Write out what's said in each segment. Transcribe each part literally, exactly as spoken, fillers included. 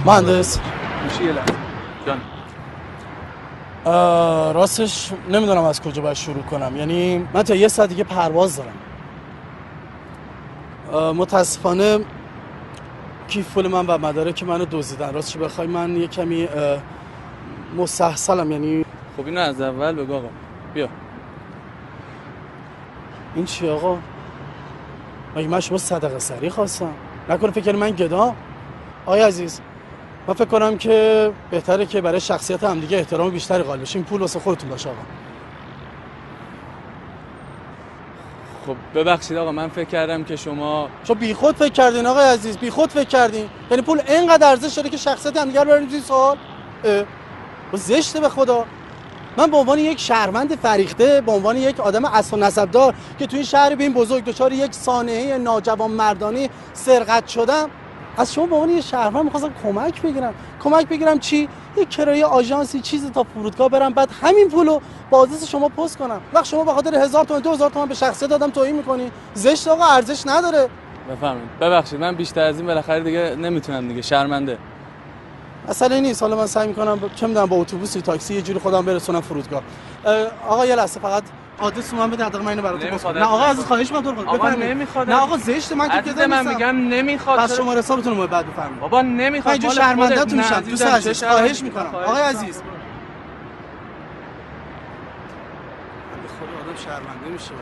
مهندس میشه یه لحظه جان. راستش نمیدونم از کجا باید شروع کنم. یعنی من تا یه ساعت دیگه پرواز دارم. متاسفانه کیف پول من و مدارک منو دزدیدن. راستش بخوای من یه کمی مستحصلم. یعنی خب اینو از اول بگو آقا. بیا. این چی آقا؟ مگه من شما صدقه سری خواستم؟ نکنه فکر من گدا؟ آقای عزیز من فکر کنم که بهتره که برای شخصیت هم دیگه احترام بیشتری قائل بشیم. پول واسه خودتون باشه آقا. خب ببخشید آقا من فکر کردم که شما شما بیخود فکر کردین آقای عزیز، بیخود فکر کردین. یعنی پول اینقدر ارزش داره که شخصیت هم دیگه رو بریم توی سوال؟ زشته به خدا. من به عنوان یک شهروند فریخته، به عنوان یک آدم اصل و نسبدار که توی این شهر به این بزرگ دچار یک سانحه ناجوان مردانی سرقت شدم، از شما به عنوان یک شهروند می‌خواستم کمک بگیرم. کمک بگیرم چی؟ یک کرایه آژانسی چیزی تا فرودگاه برم، بعد همین پولو با آدرس شما پست کنم. وقت شما به خاطر هزار تومان دو هزار تومان به شخصیت آدم توهین می‌کنی. زشت آقا، ارزش نداره. بفهمید. ببخشید من بیشتر از این بالاخره دیگه نمیتونم دیگه، شرمنده. مسئله نیست. حالا من سعی می‌کنم چه می‌دونم با اتوبوس یا تاکسی یه جوری خودم برسونم فرودگاه. آقا یه لحظه فقط آدرس من بده، حداقل من اینو براتون پست کنم. نه آقا عزیز خواهش می‌کنم تو آقا نمیخواد. نه آقا زشت من که کده من میگم نمیخواد. پس شما حسابتون رو بعد بفرمایید. بابا نمیخواد. من اینجا شرمنده‌تون میشم. دوست عزیز خواهش می‌کنم. آقای عزیز به خدا آدم شرمنده میشه.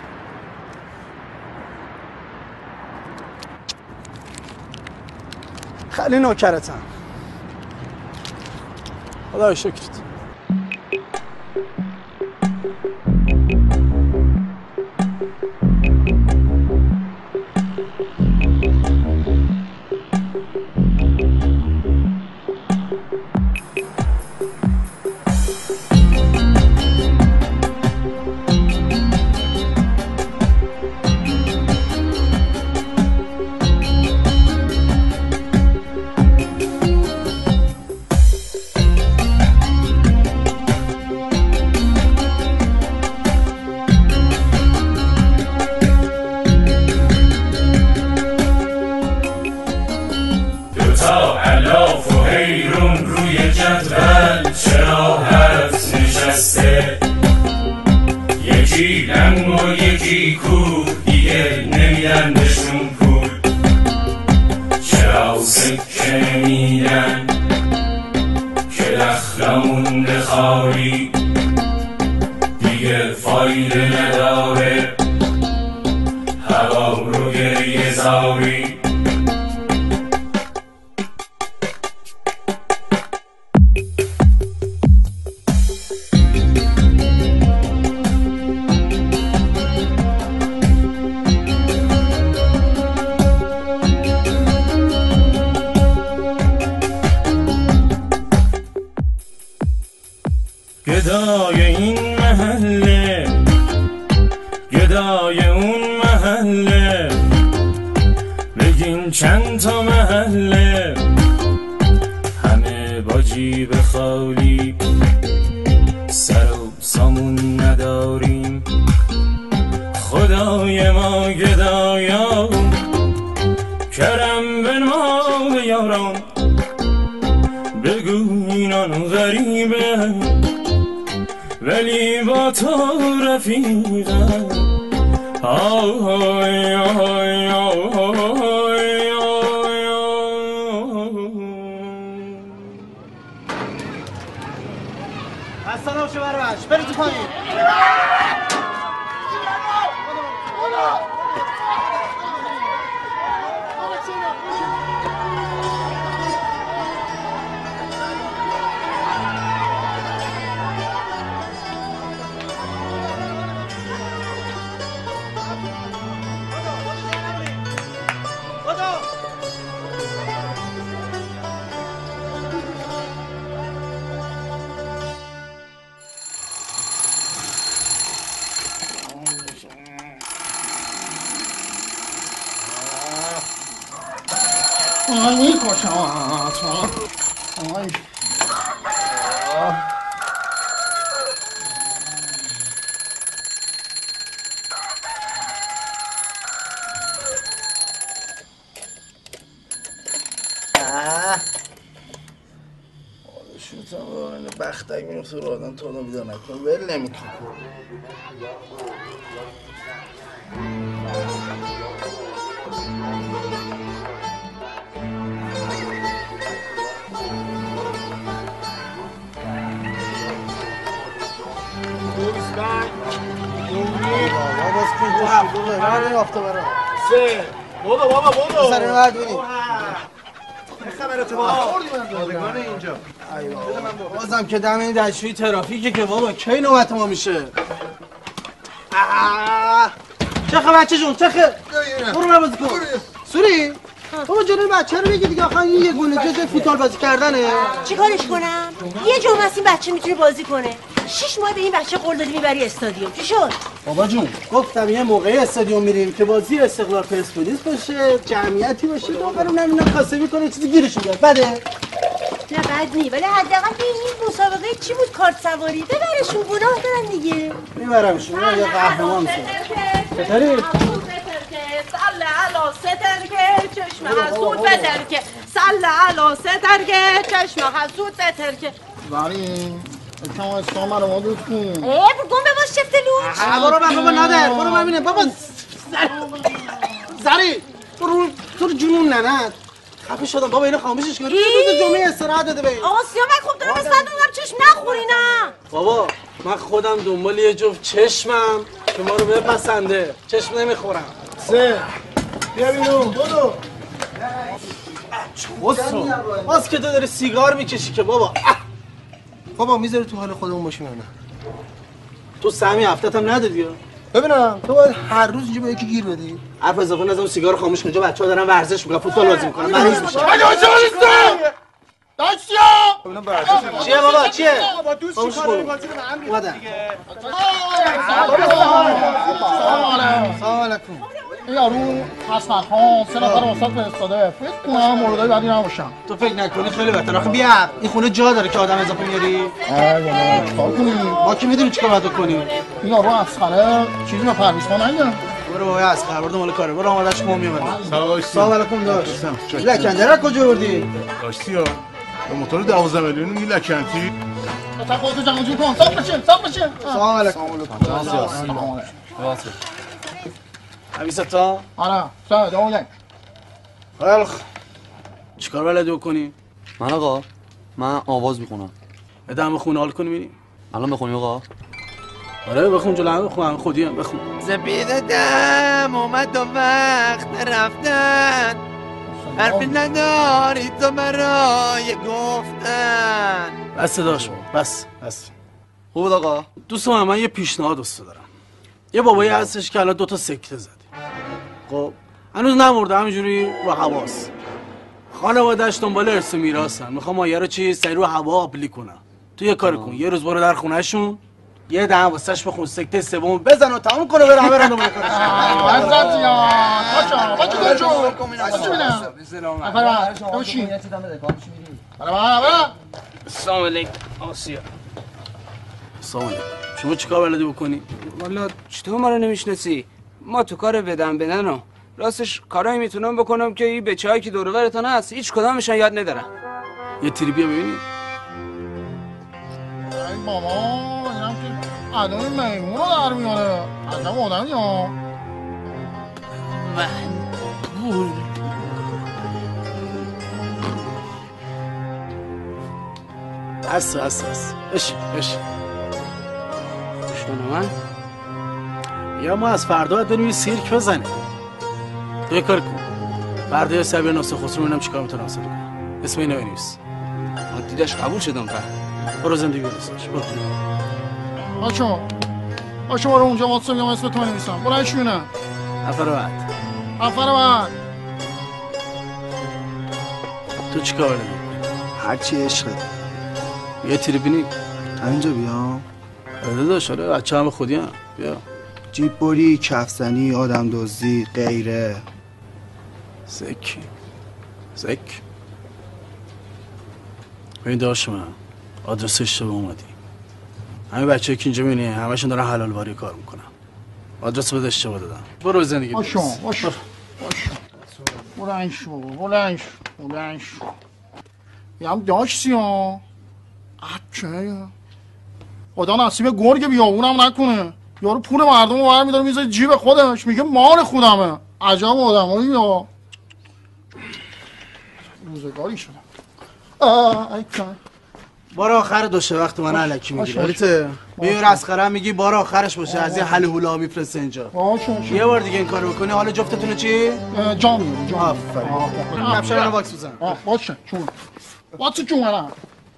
خیلی نوکرتم. خدای شکرت. یکی لنگ و یکی کو دیگه نمیدن بهشون پول، چرا سکه میدن که دخلمون بخاری دیگه فایده نداره هوا رو گریه زاری. گدای این محله گدای اون محله، بگین چند تا محله همه با جیب خالی، سر و سامون نداریم. خدای ما گدایا کرم به ما یاران، بگو اینان غریبه ولی با تو رفیقم. آهای آهای آهای اصلا نوشه برش بری تو پایین. آی میکشم آی تک میرم سر آدم تا آدم بیدار نکنم ول نمیکنم. دو بیست پنج دو بابا باز که هفت دو به من یافته برام سه بودو بابا بودو سر بعد بینیم خبرت بابا خوردی من دادگان اینجا بازم که دم این دستشویی ترافیکه که بابا کی نوبت ما میشه. آه. چه خبر بچه جون چه خبر برو من بازی کن سوری بابا جلوی بچه رو بگی دیگه. آخه این یه گونه جز فوتبال بازی کردنه. چیکارش کنم؟ یه جمعه از این بچه میتونه بازی کنه. شش ماه به این بچه قول دادی میبری استادیوم. چی شد؟ بابا جون گفتم یه موقعی استادیوم میریم که بازی استقلال پرسپولیس باشه، جمعیتی باشه، دوباره نمیدونم کاسبی کنه چیزی گیرشون بیاد. بده؟ نه بد نی، ولی حداقل به این مسابقه چی بود کارت سواری ببرشون گناه دارن دیگه. میبرمشون یه قهرمان میشه. چطوری؟ سل علا سترگه چشم حسود بترکه سل علا سترگه چشم حسود بترکه بریم کما اسلام رو ما دوست کنیم. ای گم به باش شفت لوچ. برو بابا ندر برو ببینم بابا زری تو رو تو جنون ننت خفه شدم بابا اینو خاموشش کن. روز جمعه استراحت داده به آقا سیامک خوب دارم استاد میگم چشم نخوری نه. بابا من خودم دنبال یه جفت چشمم که ما رو بپسنده. چشم نمیخورم. سه بیا بیرون بودو بسو باز که تو داری سیگار میکشی که بابا. بابا میذاری تو حال خودمون باشیم یا نه؟ تو سهمی هفتت هم ندادی ها؟ ببینم تو باید هر روز اینجا به یکی گیر بدی. حرف اضافه نزن سیگار خاموش کن. اینجا بچه‌ها دارن ورزش میکنن فوتبال بازی میکنن مریض میشن. داشتیا چیه بابا چیه؟ با دوست خاموش چیکار کن. بازی رو به هم اومدن. سلام علیکم. این یارو حسن ها سه نفر استاد فرستاده. فکر کنم موردای بعدی نباشن. تو فکر نکنی خیلی بهتره. آخه بیا این خونه جا داره که آدم اضافه میاری. آره چیکار کنی؟ ما که میدونی چیکار باید کنی. این یارو اسخره چیزی به پرویز ها نگه. برو بابا از خبر بردم مال کاره. برو آمادهش کن میام. سلام علیکم داش. لکنده را کجا بردی؟ داشتی ها به موتور دوازده میلیون میگی لکنتی. تا خودتو جمع جور کن. صاف بشین صاف بشین. سلام علیکم. همیشه تا؟ آره سه دو یک. خیلی خوب. چیکار بلدی بکنی؟ من آقا من آواز میخونم. بدم خونه حال کنی ببینیم. الان بخونی آقا؟ آره بخون جلو همه بخون. خودی هم بخون. سپید دم اومد و وقت رفتن حرفی نداری تو برای گفتن. بس داشت بس بس. خوب آقا. دوست من من یه پیشنهاد دوست دارم. یه بابایی هستش که الان دو تا سکته زده. خب هنوز نمرده همینجوری رو حواس. خانواده‌اش دنبال ارث و میراثن. میخوام مایه رو چی سری رو هوا آبلی کنم. تو یه کار کن. یه روز برو در خونه‌شون یه دهن واسش بخون سکته سوم بزن و تموم کنه بره همه رندوم کنه. عزت یا باشا باشا داشو. باشا بینم. نفر باشی. برا برا برا. السلام علیکم آسیا. سلام علیکم. شما چیکار بلدی بکنی؟ والا چطور ما رو نمیشناسی؟ ما تو کار بدن بدن و راستش کارایی میتونم بکنم که این بچه‌هایی که دور و برتون هست هیچ کدامشون یاد ندارن. یه تریبیه ببینی؟ ای بابا اینم که ادای میمون رو در میاره. عجب آدمی ها. من بول بس بس بس. اش اش. شنو من؟ یا ما از فردا باید بریم یه سیرک بزنیم. تو یه کار کن. فردا یه سبیه ناسه خسرو ببینم چیکار میتونم حاصل کنم. اسم اینو بنویس. دیدش قبول شدم پر. برو زندگی برسش. برو. بچه بچه برو اونجا واسه میام اسم تو نویسم. برو شونه. نفر بعد. نفر بعد. تو چیکار بلدی؟ هرچی عشقه. یه تریبینی همینجا بیام. آره داشت. آره بچه هم خودی هم. بیا. جیب بری، کفزنی، آدم دزدی، غیره. زک زک. ببین داشت من آدرس اشتباه اومدی. همه بچه‌ای که اینجا می‌بینی همشون دارن حلال واری کار میکنن. آدرس بده اشتباه دادم. برو زندگی برس. باشو باشو باشو. بلند شو بلند شو بلند شو. یه هم داشتی ها. اچه خدا نصیب گرگ بیابونم نکنه. یارو پول مردم رو برمی‌داره میذاره جیب خودش، میگه مال خودمه. عجب آدمایی یا روزگاری شده. آه ای کن بار آخر دوشه وقت من علکی میگیری حالیته میور اسخره میگی بار آخرش باشه از این حل هولا میفرسته اینجا. یه بار دیگه این کارو بکنی حالا جفتتون چی؟ جام میاری جام. آفرین. کفشا رو باکس بزن. باشه چون واسه چون الان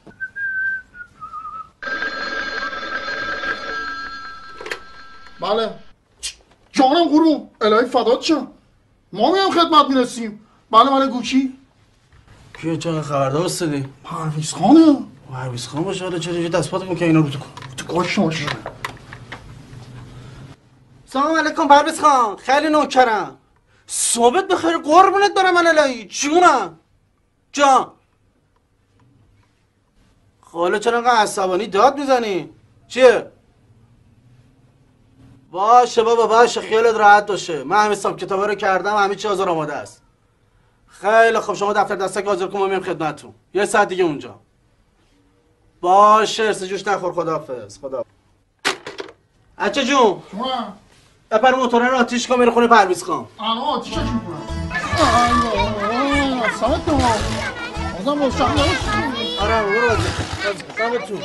بله جانم قربون الهی فدات شم. ما میام خدمت میرسیم. بله بله گوشی کیه چه خبردار استادی؟ پرویز خانه. پرویز خان باشه حالا چرا دست پاتو که اینا رو تو تو گاش باشه. سلام علیکم پرویز خان خیلی نوکرم. صحبت بخیر قربونت برم الهی جونم. جان حالا چرا انقدر عصبانی داد میزنی؟ چیه؟ باشه بابا باشه خیالت راحت باشه. من همه حساب کتابا رو کردم همه چی حاضر آماده است. خیلی خوب شما دفتر دستک حاضر کن ما میام خدمتتون. یه ساعت دیگه اونجا. باشه ارس جوش نخور خداحافظ. خدا. اچه جون. جونم. بپر موتور رو آتیش کن میره خونه پرویز خان. آها آتیشش میکنم. آه سمت تو. ازم روشن نمیشه. آره برو بازی. سمت تو.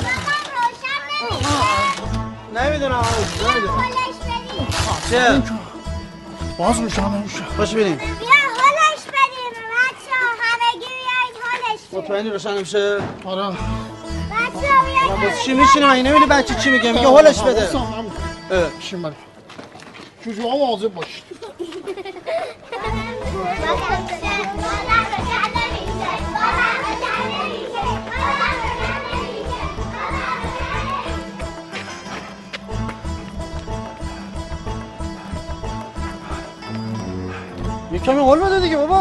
نمیدونم آقا نمیدونم. چه؟ باز روشن نمیشه. باشه بریم. بیا حالش بدیم بچه همگی بیایید حالش بدیم. مطمئنی روشن نمیشه؟ آره. بچه بیایید. بس چی میشینه من نمیدونی بچه چی میگه میگه حالش بده. بشین بریم. جوجو ها مواظب باشید. یه کمی قول بده دیگه بابا.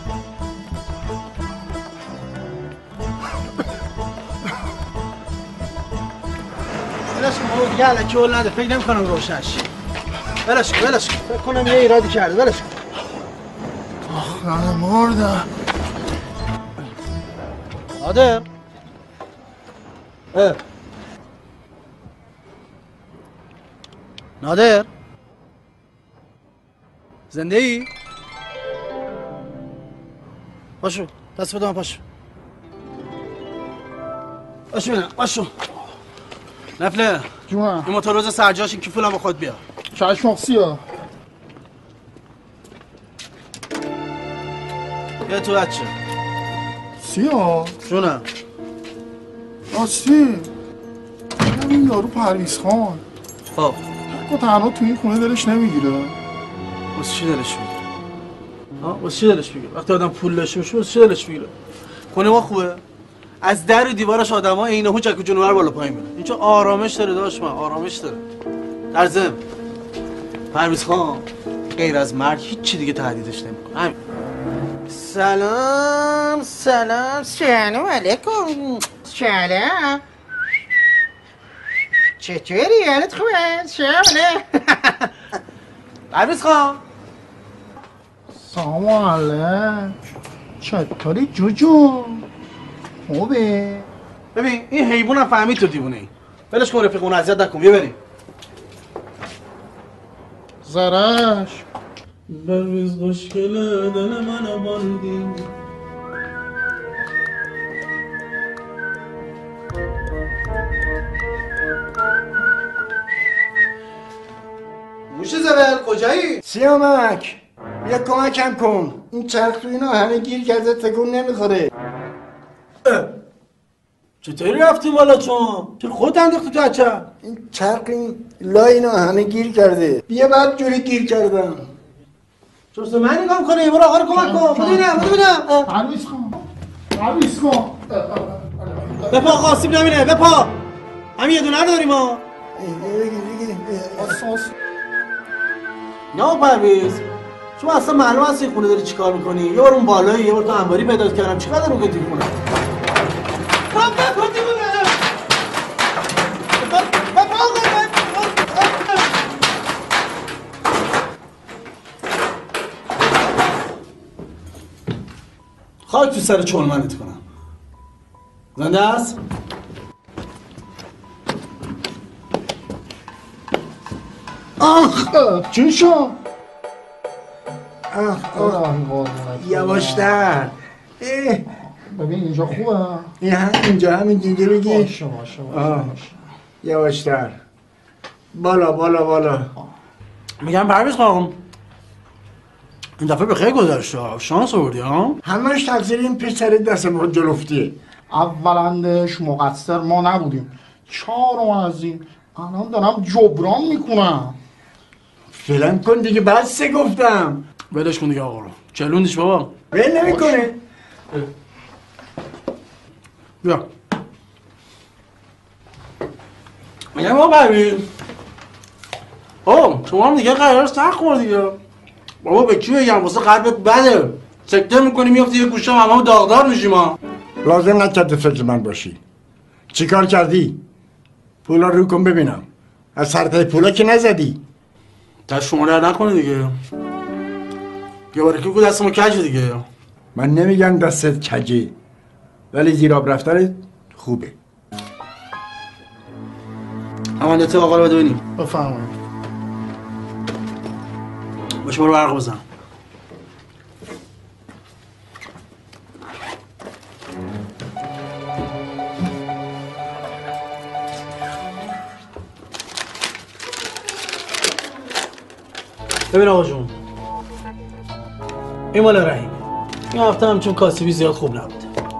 بلش کن بابا دیگه علکی قول نده فکر نمی کنم روشنش. بلش کن بلش کن فکر کنم یه ایرادی کرده بلش کن. آخ من مردم. نادر اه نادر زنده ای؟ باشو دست بده من پاشو باشو بینم باشو نفله جونم این موتور روز سرجاش این کیفولم با خود بیا چشم سیاه بیا تو بچه سیاه جونم راستی این یارو پرویز خان خب که تنها تو این خونه دلش نمیگیره. واسه چی دلش میگیره؟ ها واسه چی دلش میگیره؟ وقتی آدم پول داشته باشه واسه چی دلش میگیره؟ خونه ما خوبه؟ از در و دیوارش آدم‌ها عینه هو چک و جونور بالا پایین میرن. اینجا آرامش داره داشت من آرامش داره. در ضمن پرویز خان غیر از مرگ هیچ چی دیگه تهدیدش نمیکنه. همین. سلام سلام سلام علیکم. سلام. چطوری؟ حالت خوبه؟ سلام. پرویز خان سلام علیکم. چطوری جوجو؟ خوبه؟ ببین این حیوان هم فهمید تو دیوونه ای. ولش کن رفیق اون اذیت نکن بیا بریم. زرش پرویز خوشگله دل منو باردی. موش زبل کجایی؟ سیامک یه کمکم کن. این چرخ تو اینا همه گیر کرده تکون نمیخوره. چطوری رفتی بالا چون؟ چرا خودت انداختی تو بچه؟ این چرخ این لای اینا همه گیر کرده. بیا بعد جوری گیر کردم. چرا من نگاه کنی؟ برو آقا رو کمک کن. ببینم ببینم. پرویز خان پرویز خان بپا قاسم نمینه بپا. همین یه دونه داریم ها. نه پرویز شما اصلا معلوم هست این خونه داری چیکار میکنی؟ یه بار اون بالایی یه بار تو انباری پیدا کردم چیکار رو گفتی خونه؟ خاک تو سر چلمنت کنم. زنده است؟ آخ چی شد؟ آخ آخ یواشتر. ببین اینجا خوبه؟ این هم اینجا هم اینجا بگی. باشه باشه باشه. یواشتر. بالا بالا بالا. میگم پرویز خانم این دفعه به خیلی گذشته، شانس آوردی ها؟ همش تقصیر این پسر دست ما جلفتی. اولندش مقصر ما نبودیم، چهارم از این الان دارم جبران میکنم. فیلم کن دیگه، بسه گفتم. ولش کن دیگه آقا رو چلوندش بابا. ول نمیکنه. بیا میگم ما پرویز اوه شما هم دیگه قرار سخت خور دیگه. بابا به کی بگم واسه قلبت بده، سکته میکنی میافتی یه گوشه هم همه داغدار میشیم ها. لازم نکرده فکر من باشی. چی کار کردی؟ پولا رو کن ببینم. از سرتای پولا که نزدی. دست شما رو نکنه دیگه. یه باره که دست ما کجه دیگه. من نمیگم دستت کجه، ولی زیر آب رفتنت خوبه. امانت آقا رو بده ببینیم. بفرمایید. باشه برو برق بزن. ببین آقا جون، این مال رحیمه. این هفته همچون کاسبی زیاد خوب نبوده.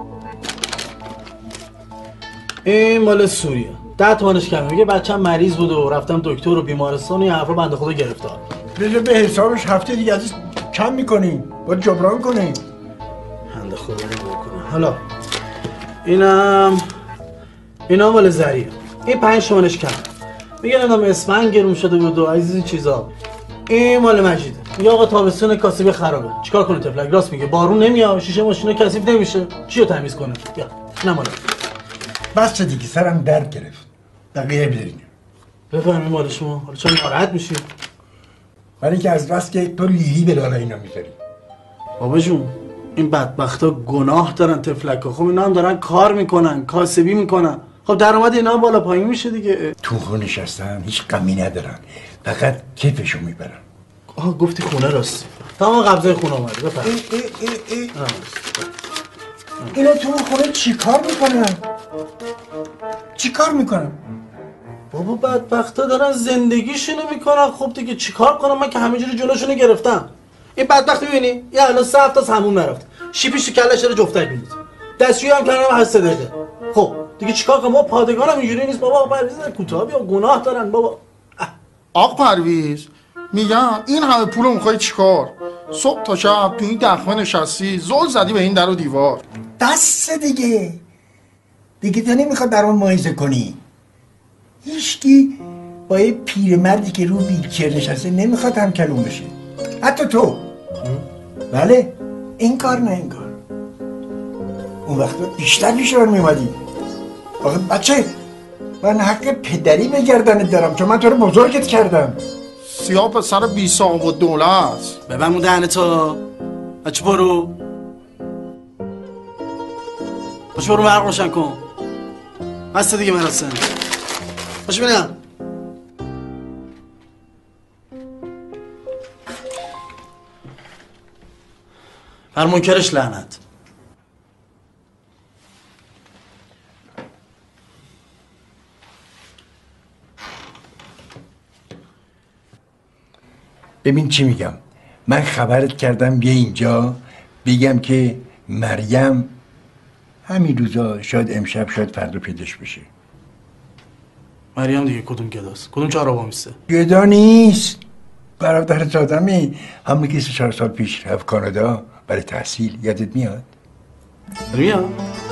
این مال سوریه، ده تومنش کمه. میگه بچه‌م مریض بود و رفتم دکتر و بیمارستان و این حرفا بنده خدا گرفتار. بذار به حسابش هفته دیگه ازش کم میکنیم، باید جبران کنیم. بنده خدا رو بکنه. حالا اینم اینا مال زریه. این پنج تومنش کمه. میگه ندام اسفنگ گرون شده بود و عزیز این چیزا. این مال مجیده. میگه آقا تابستون کاسبی خرابه. چیکار کنه تفلک؟ راست میگه، بارون نمیاد، شیشه ماشینا کثیف نمیشه. چیو تمیز کنه؟ بیا نه مال بس دیگه سرم درد گرفت. بقیه بداریم. بفهمی مال شما. حالا چون ناراحت میشی؟ ولی که از بس که تو لیلی به لالا اینا میذاری. بابا جون این بدبختا گناه دارن تفلکا. خب اینا هم دارن کار میکنن، کاسبی میکنن. خب درآمد اینا هم بالا پایین میشه دیگه. تو خونه نشستن هیچ غمی ندارن، فقط کیفشو میبرن. آها گفتی خونه راستی. تمام قبضه خونه اومده. بفهم. اینا تو خونه چی کار میکنن؟ چی کار میکنن؟ بابا بدبختا دارن زندگیشونو میکنن. خب دیگه چیکار کنم من که همینجوری جلوشونو گرفتم. این بدبخت میبینی یه الان سه هفته از همون نرفت، شیپیش تو کلش داره جفتک میدید، دستشویی هم کردم هست دقیقه. خب دیگه چیکار کنم؟ ما پادگان هم اینجوری نیست بابا. پرویز کوتاه بیا، گناه دارن بابا. آق پرویز میگم این همه پولو میخوای چیکار؟ صبح تا شب تو این دخمه نشستی زل زدی به این در و دیوار. بس دیگه دیگه تو نمیخواد برام مایزه کنی. هیچکی با یه پیرمردی که رو ویلچر نشسته نمیخواد هم کلون بشه، حتی تو. بله این کار نه این کار. اون وقت بیشتر بیشتر میومدی. آخه بچه من حق پدری به گردنت دارم چون من تو رو بزرگت کردم. سیاه پسر بی صاحب و دولت. ببن اون دهنتو. بچه برو بچه برو برق روشن کن. بسته دیگه مراسم. بچه بینم بر منکرش لعنت. ببین چی میگم. من خبرت کردم بیا اینجا بگم که مریم همین روزا شاید امشب شاید فردا پیداش بشه. مریم دیگه کدوم گداست؟ کدوم چهارراه میسته؟ گدا نیست، برادرت آدمی همون که سه چهار سال پیش رفت کانادا برای تحصیل. یادت میاد؟ میاد؟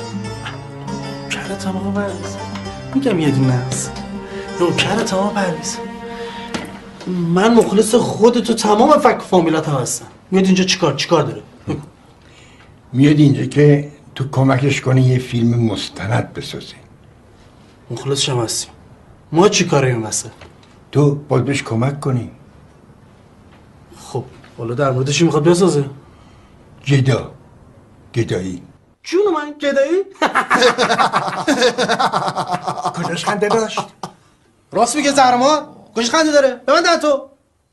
کرت آقا پرویز میگم یه دونه هست. نوکرت آقا پرویز. من مخلص خودت و تمام فک فامیلات هم هستم. میاد اینجا چیکار چیکار داره؟ بگو. میاد اینجا که تو کمکش کنی یه فیلم مستند بسازی. مخلصش هم هستیم. ما چیکاره این واسه؟ تو باید بهش کمک کنی. خب حالا در موردش میخواد بسازه؟ گدا گدایی. جون من گدایی؟ کجاش خنده داشت؟ راست میگه زهرمان؟ کجا خنده داره ببند تو.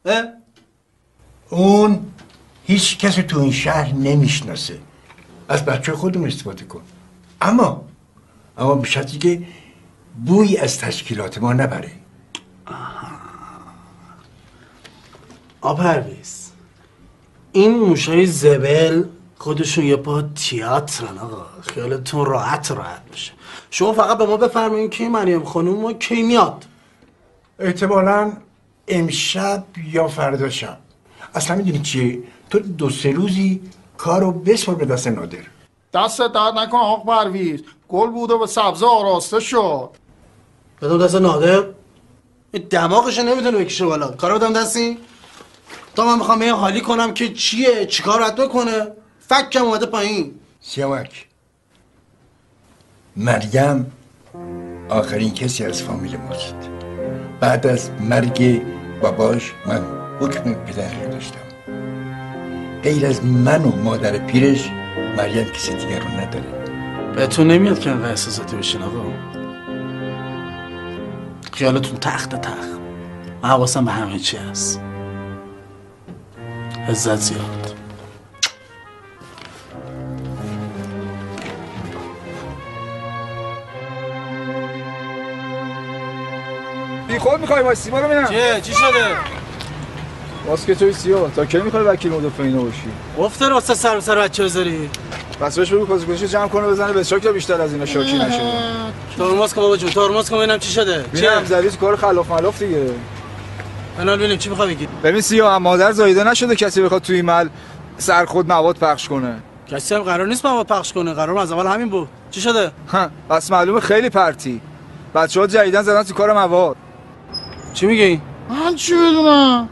اون هیچ کسی تو این شهر نمیشناسه. از بچه خودمون استفاده کن. اما اما به شرطی که بوی از تشکیلات ما نبره. آ پرویز، این موشای زبل خودشون یه پا تیاترن آقا، خیالتون راحت راحت میشه. شما فقط به ما بفرمایید که مریم خانوم ما کی میاد. احتمالاً امشب یا فردا شب. اصلا میدونی چیه؟ تو دو سه روزی کارو بسپار به دست نادر. دست درد نکن آقا پرویز، گل بود و به سبزه آراسته شد. بدم دست نادر؟ این دماغش نمیتونه بکشه بالا. کارو بدم دستی؟ تا من میخوام یه حالی کنم که چیه چیکار باید بکنه. فکم اومده پایین. سیامک، مریم آخرین کسی از فامیل ماست. بعد از مرگ باباش من حکم پدر داشتم. غیر از من و مادر پیرش مریم کسی دیگر رو نداره. بهتون نمیاد که انقدر احساساتی بشین آقا. خیالتون تخت تخت. من حواسم به همه چی هست. عزت زیاد. بی خود میخوای واسه ما رو ببینم. چیه؟ چی شده؟ واسه توی سیاه تا کی میخوای وکیل مدافع اینا باشی؟ گفته راست سر سر بچه بذاری. پس بهش بگو کاسه جمع کنه بزنه به چاک تا بیشتر از اینا شاکی نشه. ترمز کن بابا جون، ترمز کن ببینم چی شده. چی هم زدی تو کار خلاف ملاف دیگه. بنال ببینیم چی میخوای بگی. ببین سیاه مادر زایده نشده کسی بخواد توی مل سر خود مواد پخش کنه. کسی هم قرار نیست مواد پخش کنه، قرار از اول همین بود. چی شده؟ ها بس معلومه خیلی پرتی. بچه‌ها جدیدن زدن تو کار مواد. چی میگی؟ من چی بدونم؟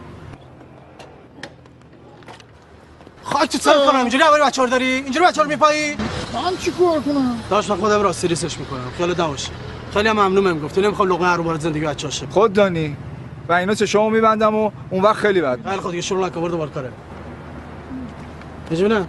خاک تو سر کنم اینجوری اول بچه‌ها داری؟ اینجوری بچه‌ها رو میپایی؟ من چی کار کنم؟ داش من خودم راستی ریسش میکنم. خیالت نباشه. خیلی هم ممنونم گفتی نمیخوام لقمه هر بار زندگی بچه‌ها شه. خود دانی. و اینا چشامو میبندم و اون وقت خیلی بد. خیلی خود دیگه شروع نکن برو کاره. بجونم.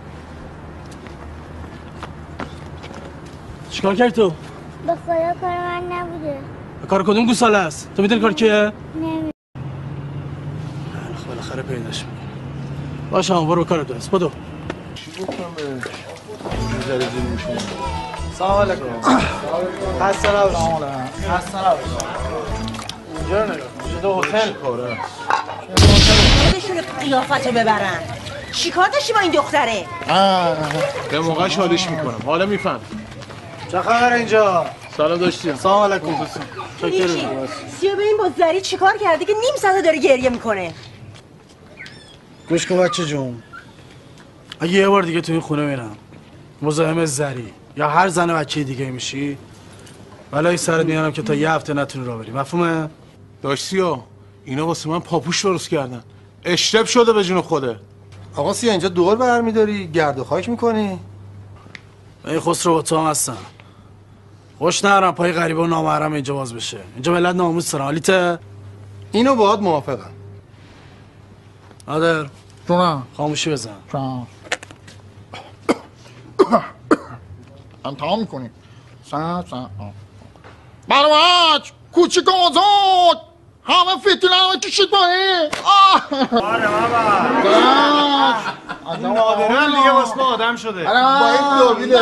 چیکار کردی تو؟ به خدا کار من نبوده. کار کدوم گوساله است؟ تو میدونی کار کیه؟ نمی بالاخره پیداش میکنم. باشه هم برو کارت دست بدو. چی گفتم بهش؟ اینجا زیر میشه. سلام علیکم. خسته نباشی. خسته نباشی. اینجا رو نگاه کن. اینجا دو هتل کاره. خودشونو تو قیافت ببرن. چیکار داشتی با این دختره؟ به موقع حالش میکنم. حالا میفهم. چه خبر اینجا؟ سلام داشتیم. سلام علیکم. چکر. سیا ببین با زری چیکار کرده که نیم ساعته داره گریه میکنه. گوش کن بچه جون، اگه یه بار دیگه تو این خونه میرم مزاحم زری یا هر زن بچه دیگه میشی بلای سرت میارم که تا یه هفته نتونی راه بری. مفهومه؟ داشت سیا اینا واسه من پاپوش درست کردن. اشتب شده به جون خوده. آقا سیا اینجا دور برمیداری گرد و خاک میکنی؟ این خسرو با تو هم هستم. خوش نرم پای غریبه و نامحرم اینجا باز بشه. اینجا ملت ناموس دارن. حالیته؟ اینو باهات موافقم. نادر جونم خاموشی بزن. جونم امتحان میکنیم. سن سن برواج کوچیک آزاد همه فتیلن رو کشید با این. آره بابا نادران دیگه واسه آدم شده. با این دوبیده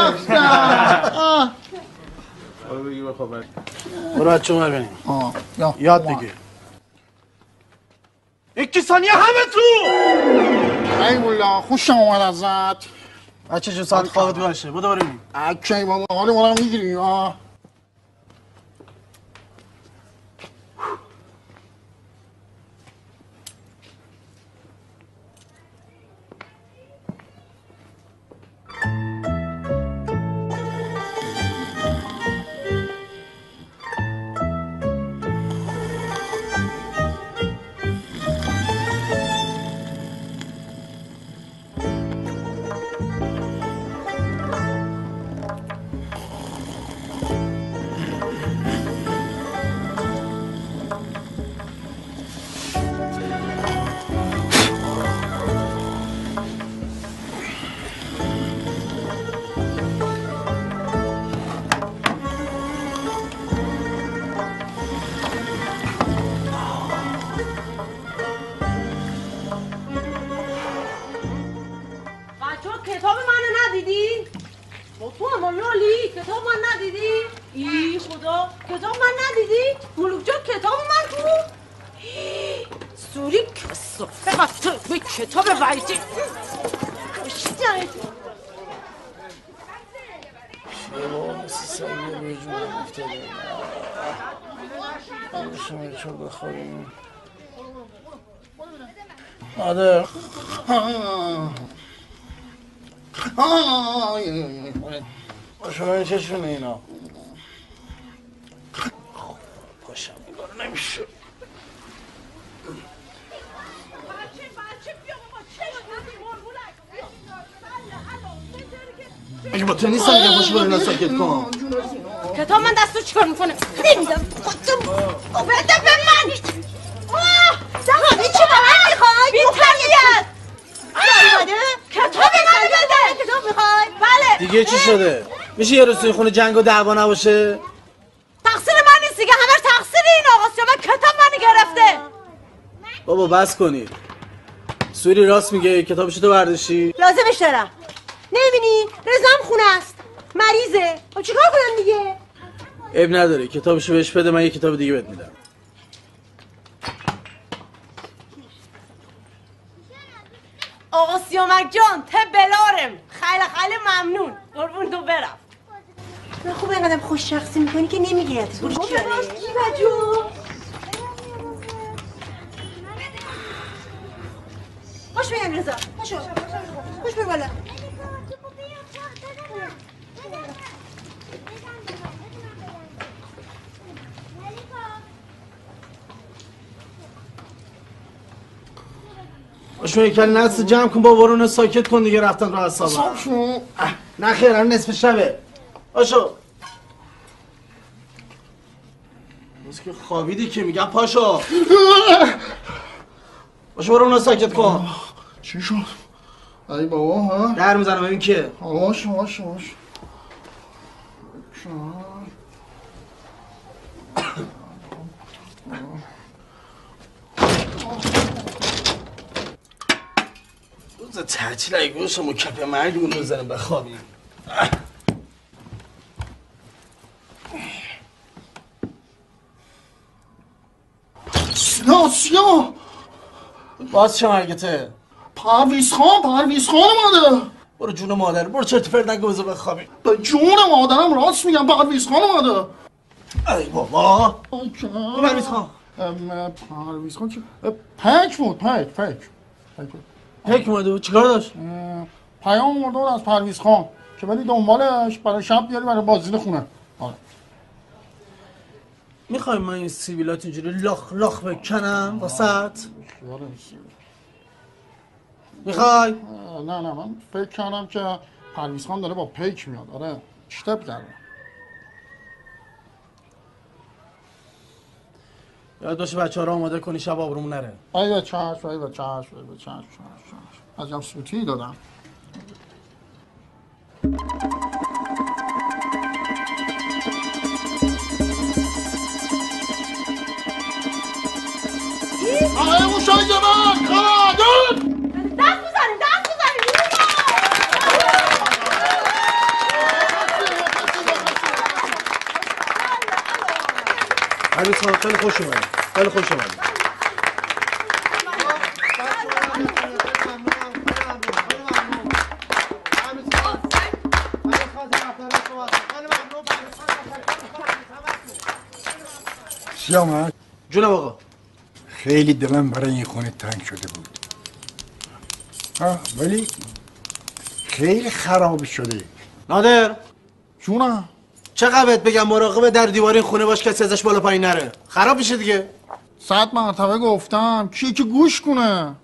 برو بگی بخواب. برو بچه اومر بینیم. یاد بگیر. یک ثانیه همه تو. ای والله خوشم اومد ازت. بچه جون ساعت خوابت باشه. بودو بریم. اکی بابا حالی ما رو میگیری. کتاب وعیدی آده شما چشونه اینا پاشم بیگاره نمیشه اگه با تو نیستم اگه باشی برای اینا ساکت کن کتاب من دستو چیکار میکنه نمیدم بده به من زمان چی با من میخوای؟ بی تربیت کتاب من بده کتاب میخوای؟ بله دیگه چی شده؟ میشه یه روز توی خونه جنگ و دعوا نباشه؟ تقصیر من نیست دیگه همه تقصیر این آقاست و کتاب منو گرفته بابا بس کنید سوری راست میگه کتابشو تو برداشتی؟ لازمش دارم نمیبینی؟ رضام خونه است مریضه و چیکار کنم دیگه؟ عیب نداره کتابشو بهش بده من یه کتاب دیگه بهت میدم آقا سیامک جان تبلارم خیلی خیلی ممنون قربون تو برم من خوب اینقدر خوش شخصی میکنی که نمیگیرد برو چیانه گیوه جون خوش بگم رضا خوش خوش بگم بالا شما یک کلی نست جمع کن با ورونه ساکت کن دیگه رفتن رو اصابه نه خیر الان نصف شبه پاشو بس که خوابیدی که میگم پاشو پاشو برو اونا ساکت کن چی شد؟ ای بابا ها؟ در میزنم ببین که آش آش آش روز تعطیل ای گوشم و کپ مرگ اون بزنم بخوابیم سیا سیا باز چه مرگته؟ پرویز خان پرویز خان اومده برو جون مادر برو چرت پرت نگو بذار بخوابیم به جون مادرم راست میگم پرویز خان اومده ای بابا پرویز خان پرویز خان چی؟ پک بود پک پک پک اومده بود چیکار داشت؟ پیام اومده بود از پرویز خان که ولی دنبالش برای شب بیاری برای بازدید خونه آره میخوای من این سیبیلات اینجوری لاخ لاخ بکنم واسط؟ میخوای؟ نه نه من فکر کردم که پرویز خان داره با پیک میاد آره اشتب کردم یاد باشه بچه ها رو آماده کنی شب آبرومون نره ای به چشم ای به چشم ای به چشم چشم عجب سوتی دادم آقای موشای جمال خواهدون دست بزنیم دست بزنیم پرویز خان خیلی خوش اومدی خیلی خوش اومدی سیامک جونم آقا خیلی دلم برای این خونه تنگ شده بود ها ولی خیلی خراب شده نادر جونم چقدر بهت بگم مراقب در دیوار این خونه باش کسی ازش بالا پایین نره خراب میشه دیگه صد مرتبه گفتم کی که گوش کنه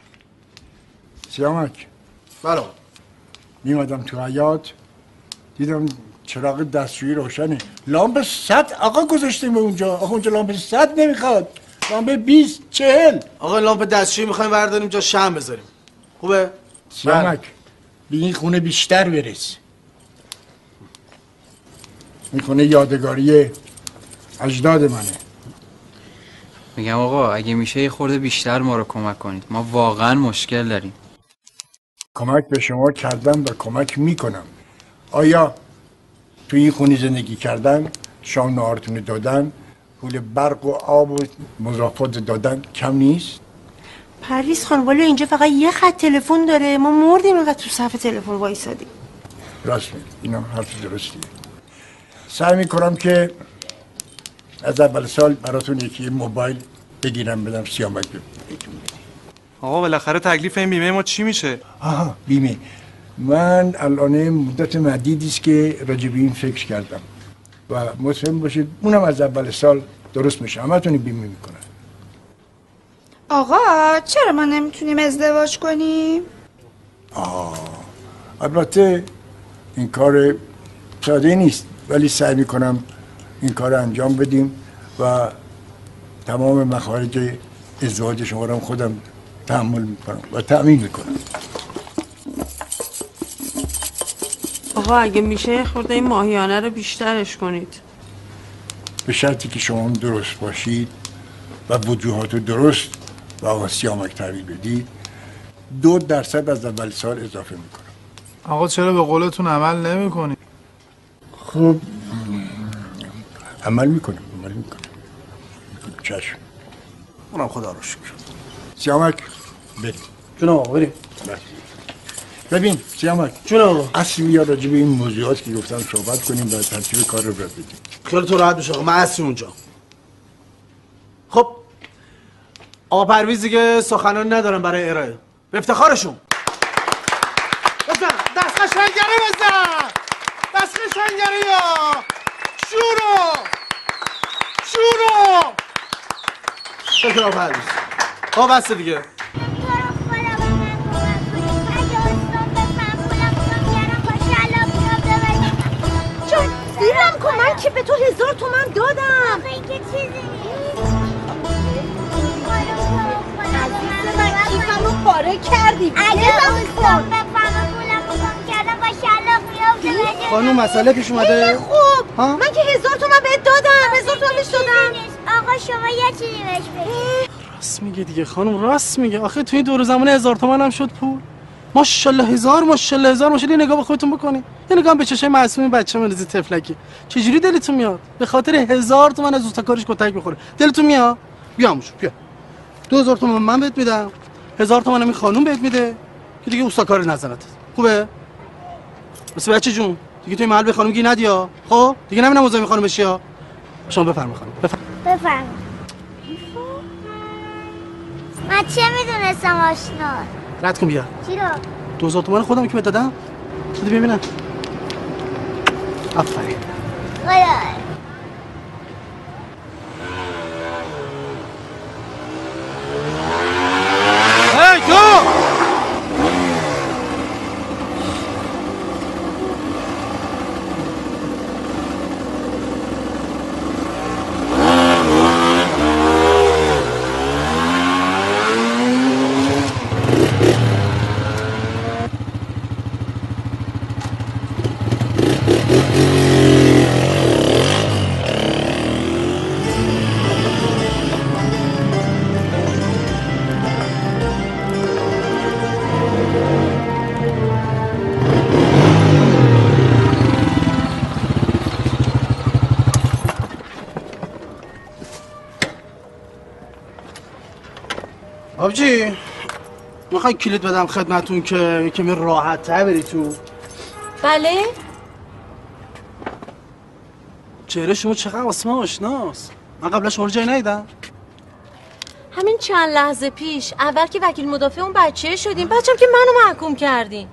سیامک بله میمادم تو حیاط دیدم چراغ دستشویی روشنه لامپ صد آقا گذاشتیم به اونجا آقا اونجا لامپ صد نمیخواد لامپ بیست چهل آقا لامپ دستشویی میخوایم برداریم جا شمع بذاریم خوبه؟ سیامک به این خونه بیشتر برس این خونه یادگاری اجداد منه میگم آقا اگه میشه یه خورده بیشتر ما رو کمک کنید ما واقعا مشکل داریم کمک به شما کردم و کمک میکنم آیا تو این خونه زندگی کردن شام نهارتون دادن پول برق و آب و مضافات دادن کم نیست پرویز خان والا اینجا فقط یه خط تلفن داره، ما مردیم اینقدر تو صف تلفن وایسادیم. راست میگی، اینا حرف درستیه. سعی میکنم که از اول سال براتون یکی موبایل بگیرم بدم سیامک بهتون بدیم. آقا بالاخره تکلیف این بیمه ما چی میشه؟ آها بیمه. من الان مدت مدیدی است که راجع به این فکر کردم و مطمئن باشید اونم از اول سال درست میشه. همتون بیمه میکنن. آقا چرا ما نمیتونیم ازدواج کنیم؟ آه البته این کار ساده نیست ولی سعی میکنم این کار رو انجام بدیم و تمام مخارج ازدواج شما رو خودم تحمل میکنم و تأمین میکنم. آقا اگه میشه خورده این ماهیانه رو بیشترش کنید. به شرطی که شما هم درست باشید و وجوهات رو درست و آقا سیامک تحویل بدید دو درصد از اول سال اضافه میکنم. آقا چرا به قولتون عمل نمی کنی؟ خب عمل میکنم عمل میکنم چشم. اونم خدا رو شکر. سیامک بریم. جناب آقا بریم. ببین سیامک جناب اصلی یا راجع به این موضوعات که گفتم صحبت کنیم و ترتیب کار رو برد بدیم. خیلی تو راحت بشه آقا، من اصلی اونجا. خب آقا پرویز دیگه سخنانی ندارم برای ارائه. به افتخارشون بزن دست قشنگری بزن دست قشنگری یا شورو شورو شکر آقا پرویز. آقا بسته دیگه. جان دیرم کن، من که به تو هزار تومن دادم. آقا این که چیزی عزیز من کیفمو پاره کردی. اگه دوستم بفهمم پولمو گم کردم با شلاق میافته. خانوم مسئله پیش اومده؟ خوب من که هزار تومن بهت دادم، هزار تومن بهش دادم. آقا شما یه چیزی بهش بدید. راست میگه دیگه خانم، راست میگه. آخه توی دور زمان هزار تومن هم شد پول. ماشاءالله هزار ماشاءالله هزار ماشاءالله. یه نگاه به خودتون بکنید، یه نگاه به چشای معصوم بچه میندازی تفلکی. چجوری دلتون میاد به خاطر هزار تومن از اوستا کارش کتک بخوره؟ دلتون میاد؟ بیاموش بیا دو هزار تومن من بهت میدم، هزار تومن این خانوم بهت میده که دیگه اوستا کار نزنت. خوبه؟ بس بچه جون دیگه توی محل به خانم گی ندیا. خب دیگه نمیدونم مزاحم خانم بشی ها. شما بفرمایید خانم بفرمایید. بفرمایید. من چه میدونستم آشنا. رد کن بیا. چی رو؟ دو هزار تومن خودم که بهت دادم. بده ببینم. آفرین. خدا. هی تو! آبجی میخوای کلید بدم خدمتون که کمی راحت تر بری تو؟ بله؟ چهره شما چقدر واسه من آشناست. من قبلا شما رو جایی ندیدم. همین چند لحظه پیش اول که وکیل مدافع اون بچه شدیم، بچم که منو محکوم کردین.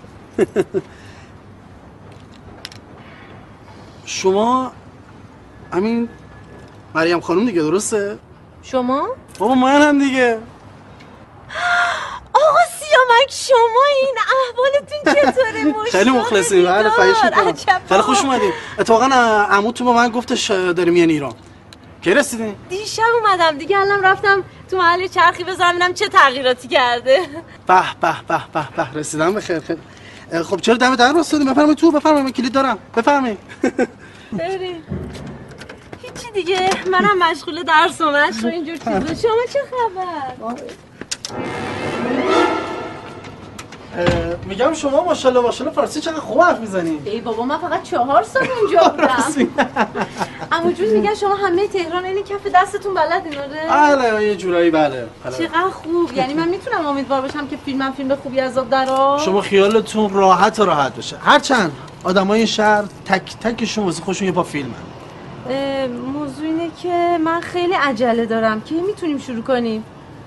شما همین مریم خانم دیگه درسته؟ شما؟ بابا من هم دیگه. آقا سیامک شما این احوالتون چطوره؟ خیلی مخلصیم. بله خواهش میکنم. خیلی خوش اومدین. اتفاقا عموتون با من گفتش داریم میان ایران. کی رسیدین؟ دیشب اومدم دیگه، الان رفتم تو محل چرخی بزنم چه تغییراتی کرده. به به به به به رسیدم به خیر خیر. خب چرا دم در واسطین؟ بفرمایید تو، بفرمایید من کلید دارم. بفرمایید. بریم. هیچی دیگه، منم مشغول درس و مشق و اینجور چیزا. شما چه خبر؟ میگم شما ماشاءالله ماشاءالله فارسی چقدر خوب حرف میزنین. ای بابا من فقط چهار سال اونجا بودم. اما جون میگن شما همه تهران اینی کف دستتون بلدین آره؟ بله یه جورایی بله. چقدر خوب. یعنی من میتونم امیدوار باشم که فیلمم فیلم خوبی از آب درآ. شما خیالتون راحت راحت بشه. هرچند آدمای این شهر تک تکشون واسه خودشون یه پا فیلمن. موضوع اینه که من خیلی عجله دارم. کی میتونیم شروع کنیم؟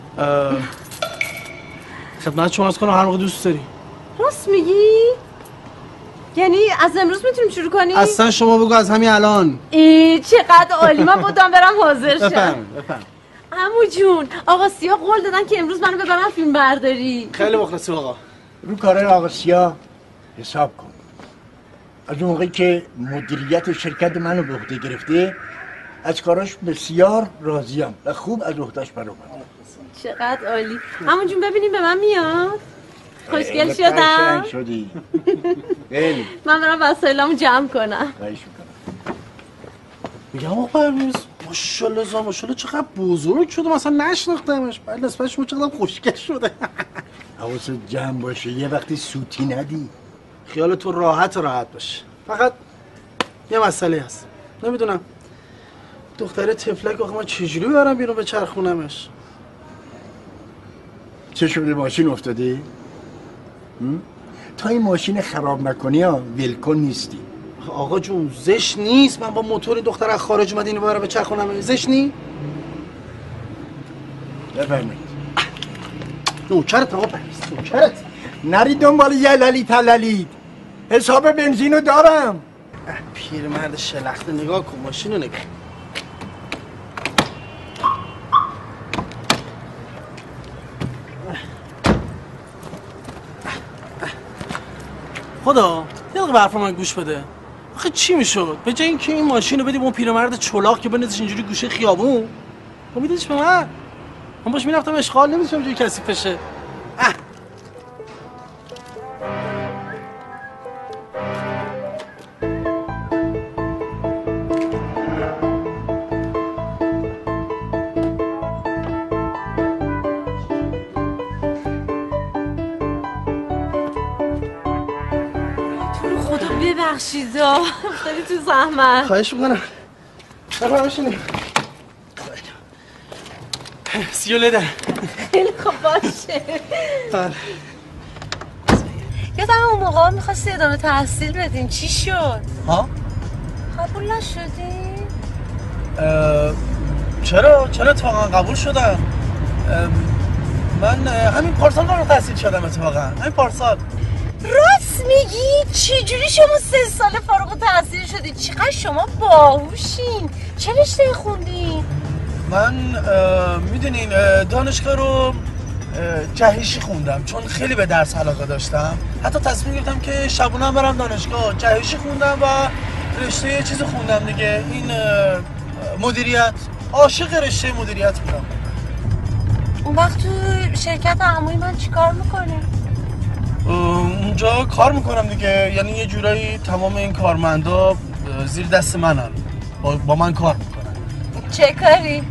خدمت شما عرض کنم هر موقع دوست داری. راست میگی؟ یعنی از امروز میتونیم شروع کنیم؟ اصلا شما بگو از همین الان. ای چقدر عالی. من بودم برم حاضر شم. بفهم بفهم. عمو جون آقا سیا قول دادن که امروز منو ببرن فیلم برداری. خیلی مخلصی آقا. رو کارای آقا سیا حساب کن. از اون موقعی که مدیریت شرکت منو به عهده گرفته از کاراش بسیار راضیم و خوب از عهده‌اش برآمد. چقدر عالی. عمو جون ببینیم به من میاد. خوشگل شدم. شدی. خیلی. من برم وسایلامو جمع کنم. خواهش میکنم. میگم آقا پرویز ماشاءالله زا ماشاءالله چقدر بزرگ شده مثلا نشناختمش. بعد نسبتش شما چقدر خوشگل شده. حواست جمع باشه یه وقتی سوتی ندی. خیالتون راحت راحت باشه. فقط یه مسئله هست. نمیدونم دختره تفلک آخه من چجوری برم بیرون به چرخونمش. چه شده ماشین افتادی؟ تا این ماشین خراب نکنی ها ولکن نیستی. آقا جون زشت نیست من با موتور دختر از خارج اومد اینو ببرم به چرخونم. زشت نی؟ بفرمایید. نوکرت آقا پرویز نوکرت. نری دنبال یه للی تللی. حساب بنزینو دارم. پیرمرد شلخته نگاه کن ماشینو نگاه. خدا یه دقیقه به حرف من گوش بده. آخه چی میشد به جای اینکه این ماشین رو بدی به اون پیرمرد چلاق که بندازش اینجوری گوشه خیابون خب میدادیش به من. من باش میرفتم اشغال نمیدونم جای کسی پشه. ببخشیدا افتادی تو زحمت. خواهش میکنم. بفرمایید بشینید. سیو لده. خیلی خوب باشه. بله. یادم اون موقع می‌خواستی ادامه تحصیل بدین چی شد؟ ها؟ قبول نشدی؟ چرا؟ چرا اتفاقا قبول شدم؟ من همین پارسال فارغ تحصیل شدم اتفاقا. همین پارسال. راست میگی؟ چجوری شما سه سال فارغ التحصیل شدی؟ چقدر شما باهوشین؟ چه رشته خوندین؟ من میدونین دانشگاه رو جهشی خوندم چون خیلی به درس علاقه داشتم. حتی تصمیم گرفتم که شبونه هم برم دانشگاه. جهشی خوندم و رشته یه چیز خوندم دیگه. این مدیریت. عاشق رشته مدیریت بودم. اون وقت تو شرکت عموی من چیکار میکنی؟ اونجا کار میکنم دیگه. یعنی یه جورایی تمام این کارمندا زیر دست منن. با, با من کار میکنن. چه کاری؟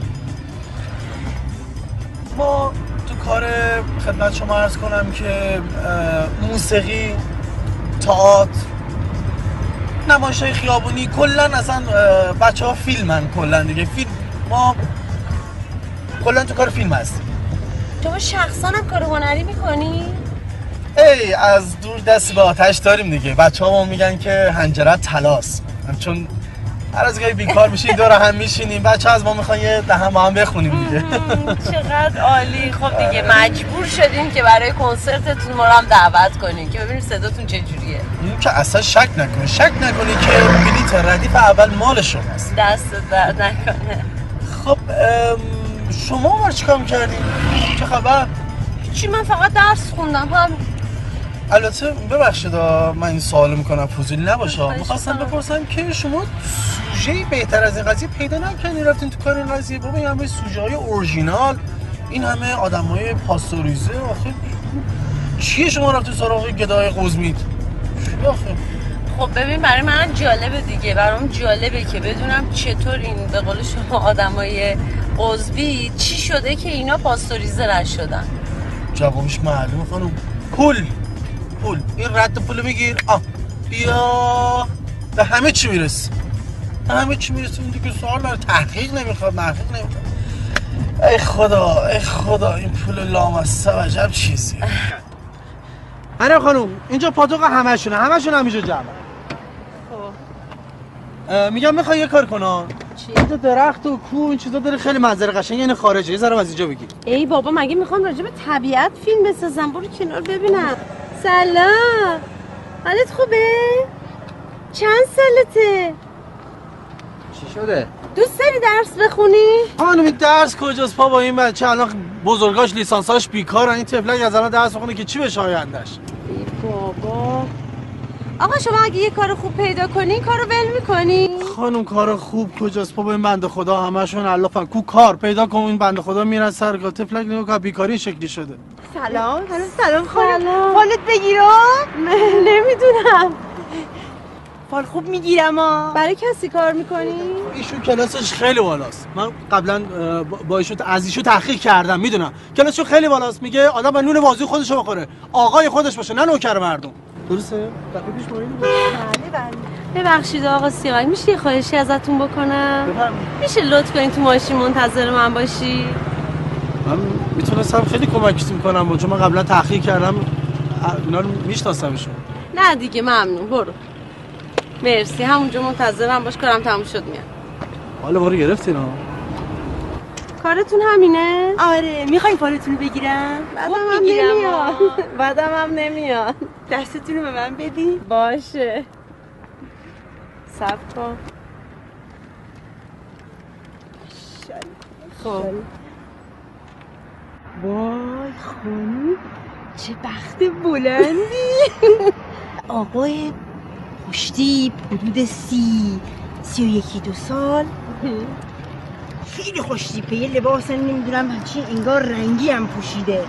ما تو کار خدمت شما عرض کنم که موسیقی، تئاتر، نمایش‌های خیابونی، کلا اصلا بچه ها فیلمن کلا دیگه. فیلم ما کلا تو کار فیلم هستیم. تو شخصا هم کار هنری میکنی؟ ای از دور دست به آتش داریم دیگه. بچه ها ما میگن که حنجرت طلاست. چون هر از گاهی بیکار میشیم دور هم میشینیم بچه از ما میخوان یه دهم با هم بخونیم دیگه. چقدر عالی. خب دیگه مجبور شدیم که برای کنسرتتون ما رو هم دعوت کنیم که ببینیم صداتون چجوریه. این که اصلا شک نکنی شک نکنی که بلیت ردیف اول مال شماست. دست درد نکنه. خب شما بار چیکار میکردین؟ چه خبر؟ چی من فقط درس خوندم هم. البته ببخشید من این سوالو میکنم فضولی نباشه. میخواستم بپرسم که شما سوژه بهتر از این قضیه پیدا نکنین رفتین تو کار این قضیه؟ بابا این همه سوژه های اورژینال، این همه آدمای پاستوریزه، آخه چیه شما رفتین سراغ گدای قزمید؟ آخه خب ببین برای من جالبه دیگه. برام جالبه که بدونم چطور این به قول شما آدمای قزبی چی شده که اینا پاستوریزه نشدن. جوابش معلومه خانم. پول پول. این رد پول میگیر. آه بیا به همه چی میرسی. به همه چی میرسی. این دیگه سوال داره. تحقیق نمیخواد، محقیق نمیخواد. ای خدا ای خدا این پول لامصب عجب چیزیه. هنه خانوم اینجا پاتوق همشونه، همشون همینجا جمعه. خب میگم میخوای یه کار کنم. چی؟ اینجا درخت و کوه این چیزا داره خیلی منظره قشنگه، یعنی خارجه. یه ذره از اینجا بگی. ای بابا مگه میخوام راجع به طبیعت فیلم بسازم؟ برو کنار ببینم. سلام. حالت خوبه؟ چند سالته؟ چی شده؟ دوست داری درس بخونی؟ خانم این درس کجاست بابا؟ این بچه الان بزرگاش لیسانساش بیکارن، این طفلک از الان درس بخونه که چی بشه آینده‌اش؟ ای بابا. آقا شما اگه یه کار خوب پیدا کنی این کارو ول میکنی؟ خانم کار خوب کجاست بابا؟ این بنده خدا همشون علافن. کو کار پیدا کن. این بنده خدا میرن سرگاه. طفلک نگاه که بیکاری شکلی شده. سلام. سلام خانم. فالت بگیرم؟ نمیدونم. فال خوب میگیرم ها. برای کسی کار میکنی؟ ایشون کلاسش خیلی بالاست. من قبلا با ایشون از ایشون تحقیق کردم، میدونم کلاسش خیلی بالاست. میگه آدم با نون بازی خودش رو بخوره، آقای خودش باشه، نه نوکر مردم. درسته؟ دفعه پیش ما اینو بود. بله بله. ببخشید آقا سیغل، میشه یه خواهشی ازتون بکنم؟ بفرمایید. میشه لطف کنین تو ماشین منتظر من باشی؟ من میتونستم خیلی کمکتون کنم، چون من قبلا تحقیق کردم، اینا رو میشناسمشون. نه دیگه ممنون، برو. مرسی، همونجا منتظرم باش، کارم تموم شد میام. حالا برو گرفتین ها. کارتون همینه؟ آره. میخواین فالتون رو بگیرم؟ بعدم هم نمیاد. بعدم هم نمیاد. دستتون رو به من بدین. باشه. صبر کن. خب وای خانم چه بخت بلندی. آقای پشتی حدود سی سی و یکی دو سال، خیلی خوشتیپه. یه لباس نمیدونم چی انگار رنگی هم پوشیده.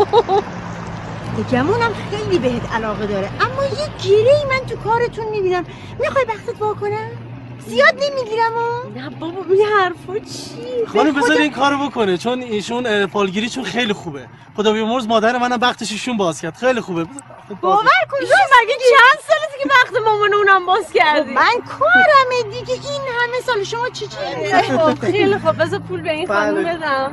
دگمونم خیلی بهت علاقه داره، اما یه گیره‌ای من تو کارتون میبینم. میخوای بختت وا کنم؟ زیاد نمیگیرم ها. نه بابا این حرفا چی؟ خانم بذار این کارو بکنه، چون ایشون فالگیریشون خیلی خوبه. خدا بیامرز مادر منم بختش ایشون باز کرد، خیلی خوبه. باور کن مگه چند سالته که بخت مامان اونم باز کردی؟ من کارمه دیگه، این همه سال شما چی چی؟ خب خیلی خوب، بذار پول به این خانم بدم.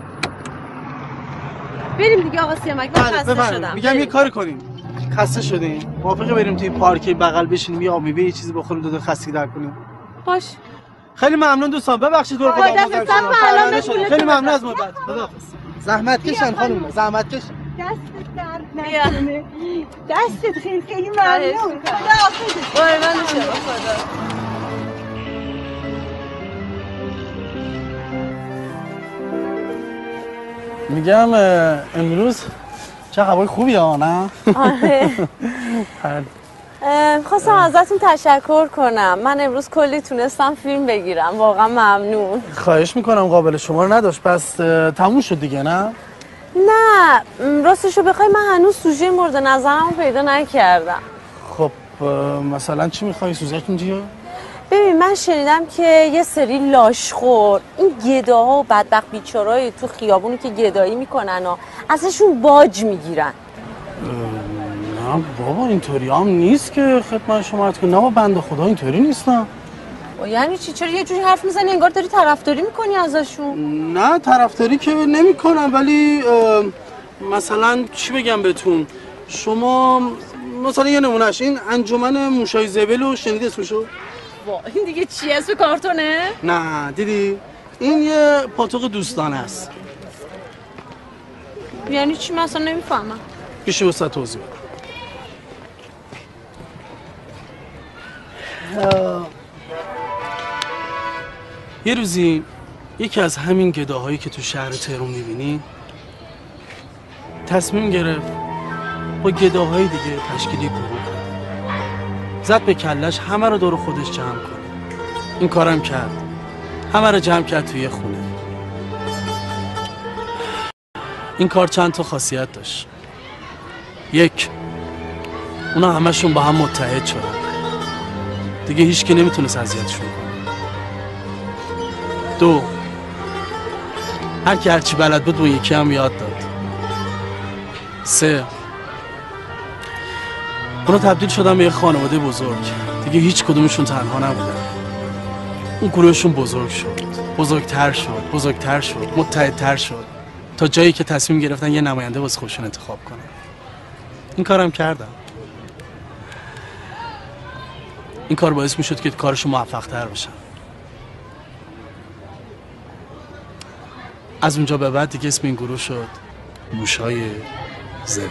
بریم دیگه آقا سیامک، من خسته شدم. میگم یه کاری کنیم. خسته شدیم. موافقه بریم توی پارک بغل بشینیم یه آب میوه یه چیزی بخوریم، دو تا خسته در کنیم. باش. خیلی ممنون دوستان، ببخشید دور خدا. خیلی ممنون از محبت. خداحافظ. زحمت کشن خانم، زحمت کشن. دستت درد نکنه. دستت خیلی خیلی ممنون. خداحافظ. برای من بشه خدا. میگم امروز چه هوای خوبی ها، نه؟ آره. خواستم ازتون تشکر کنم. من امروز کلی تونستم فیلم بگیرم، واقعا ممنون. خواهش میکنم، قابل شما رو نداشت. پس تموم شد دیگه نه؟ نه راستشو بخوای من هنوز سوژه مورد نظرمو پیدا نکردم. خب مثلا چی میخوای سوژه‌تون چیه؟ ببین من شنیدم که یه سری لاشخور این گداها و بدبخت بیچاره‌های تو خیابونی که گدایی میکنن و ازشون باج میگیرن. نه بابا اینطوری هم نیست که خدمت شما عرض کنم. نه بابا بنده خدا اینطوری نیستم. یعنی چی؟ چرا یه جوری حرف میزنی انگار داری طرفداری میکنی ازشون؟ نه طرفداری که نمیکنم، ولی مثلا چی بگم بهتون، شما مثلا یه نمونهش این انجمن موشای زبل رو شنیدی اسمشو؟ وا این دیگه چی اسم کارتونه؟ نه دیدی این یه پاتوق دوستانه است. یعنی چی؟ مثلا نمیفهمم. پیش واسه توضیح بدم. یه روزی یکی از همین گداهایی که تو شهر تهران میبینی تصمیم گرفت با گداهای دیگه تشکیلی گروه کنه، زد به کلش همه رو دور خودش جمع کنه. این کارم کرد، همه رو جمع کرد توی خونه. این کار چند تا خاصیت داشت. یک، اونا همشون با هم متحد شدن، دیگه هیچ که نمیتونست اذیتشون کنه. دو، هر کی هرچی بلد بود با یکی هم یاد داد. سه، اونا تبدیل شدن به یه خانواده بزرگ. دیگه هیچ کدومشون تنها نبودن. اون گروهشون بزرگ شد، بزرگتر شد، بزرگتر شد، متحدتر شد، تا جایی که تصمیم گرفتن یه نماینده واسه خودشون انتخاب کنن. این کارم کردم. این کار باعث میشد که کارشون موفق تر بشن. از اونجا به بعد دیگه اسم این گروه شد موشهای زبل.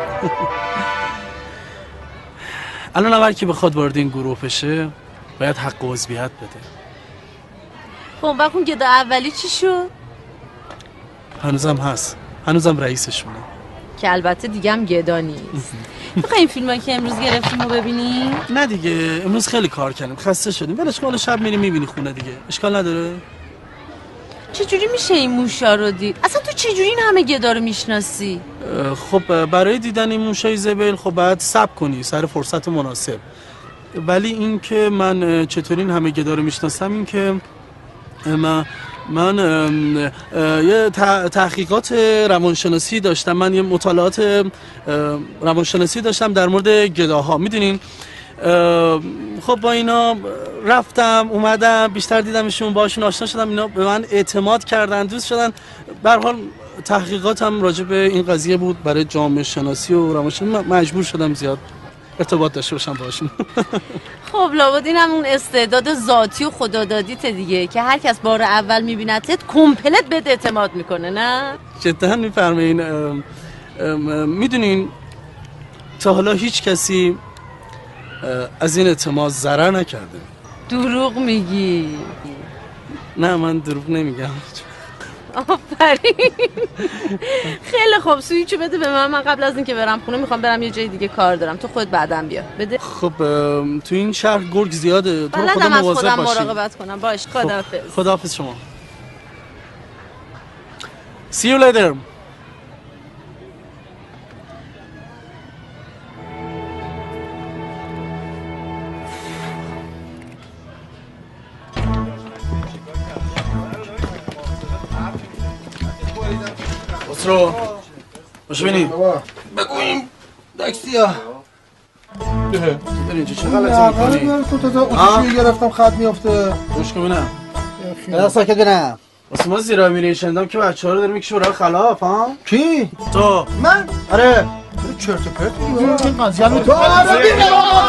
الان اول که بخواد وارد این گروه بشه باید حق عضویت بده. خب وقت اون گدا اولی چی شد؟ هنوزم هست، هنوزم رئیسشونه. که البته دیگه هم گدا نیست. میخوای این فیلم که امروز گرفتیم رو ببینیم؟ نه دیگه امروز خیلی کار کردیم، خسته شدیم. ولش کن، شب میری میبینی خونه دیگه، اشکال نداره. چجوری میشه این موشا رو دید؟ اصلا تو چجوری این همه گدا رو میشناسی؟ خب برای دیدن این موشای زبل خب باید صبر کنی سر فرصت مناسب. ولی این که من چطوری این همه گدا رو میشناسم این که من من یه تحقیقات روانشناسی داشتم، من یه مطالعات روانشناسی داشتم در مورد گداها. میدونین خب با اینا رفتم اومدم بیشتر دیدمشون، باشون آشنا شدم، اینا به من اعتماد کردن، دوست شدن. به هر حال تحقیقاتم راجع به این قضیه بود برای جامعه شناسی و روانشناسی، مجبور شدم زیاد ارتباط داشته باشم باشون. خب لابد این هم اون استعداد ذاتی و خدادادیت دیگه که هر کس بار اول میبینتت کمپلت بهت اعتماد میکنه. نه جدا میفرمایین. میدونین تا حالا هیچ کسی از این اعتماد ضرر نکرده. دروغ میگی؟ نه من دروغ نمیگم. آفرین. خیلی خوب، سویچو بده به من. من قبل از اینکه برم خونه میخوام برم یه جای دیگه کار دارم، تو خودت بعدم بیا. بده. خب تو این شهر گرگ زیاده، تو خودت مواظب باشی. مراقبت کنم. باش، خداحافظ. خب. خداحافظ شما. See you later. خسرو باشه بینیم بگو این دکسی ها بره اینجا چه غلطی میکنی؟ تو تازه اتوشویی گرفتم خط میافته. گوش کن بینم بده ساکت بینم. واسه ما زیرا میری شنیدم که بچه ها رو داری میکشی برای خلاف. ها؟ کی؟ تو. من؟ آره چرت و پرت میگی. این قضیه رو تو آره بینه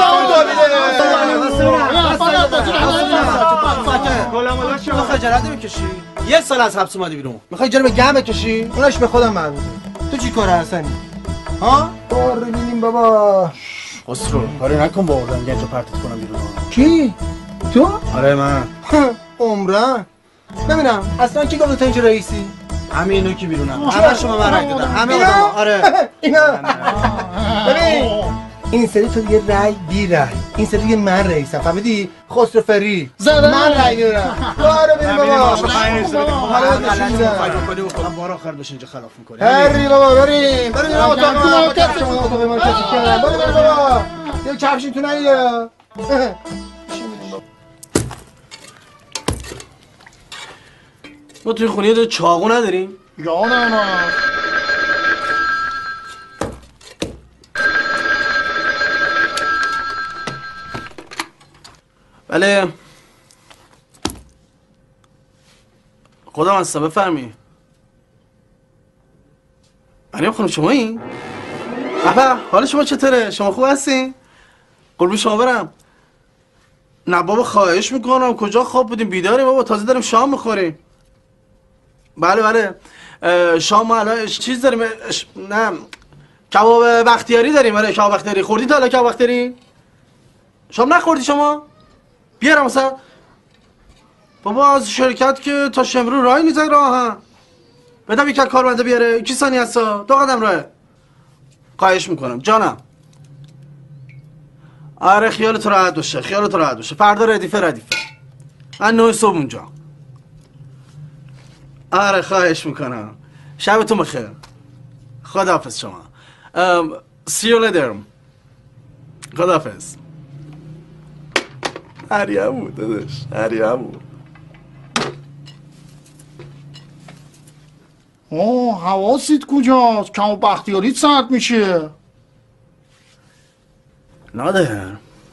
تو خجالت نمیکشی؟ یه سال از حبس اومدی بیرون میخوای جرم گم بکشی؟ اونش به خودم مربوطه. تو چی کاره حسنی؟ ها؟ بار ببینیم بابا. خسرو کاری نکن با اردم گنجا پرتت کنم بیرون. کی؟ تو؟ آره من. عمران ببینم اصلا کی گفت تو اینجا رئیسی؟ همه اینو که بیرونم همه شما من رای دادم همه آدم. آره اینا ببین این سری تو دیگه رای بی رای، این سری دیگه من رئیسم، فهمیدی؟ خسرو فری من رای میدونم. بارو بریم بابا. حالا بشین بار آخر بشین اینجا خلاف میکنی. هری بابا بریم بریم اتاق تو شما اتاق ما کسی کردن. بریم بابا یه کفشین تو نایده. ما توی خونه یه چاقو نداریم؟ یا نه نه بله خودم هستم بفرمی. مریم خانم شما این؟ بابا حال شما چطوره؟ شما خوب هستین؟ قربون شما برم. نه بابا خواهش میکنم کجا خواب بودیم بیداریم بابا تازه داریم شام میخوریم. بله بله شام ما الان چیز داریم اش... نه کباب بختیاری داریم. آره کباب بختیاری خوردی تا حالا کباب بختیاری؟ شام نخوردی شما؟ بیارم مثلا بابا از شرکت که تا شمرو رای میزنی راه ها بدم یک کارمنده بیاره. کی ثانی هستا؟ دو قدم راه. خواهش میکنم جانم. آره خیالت راحت باشه خیالت راحت باشه فردا ردیفه ردیفه من نه صبح اونجا. آره خواهش میکنم شبتون بخیر. خداحافظ شما. um, see you later. خداحافظ. هریمو داداش هریمو. آه حواست کجاست؟ کم و بختیاریت سرد میشه. نادر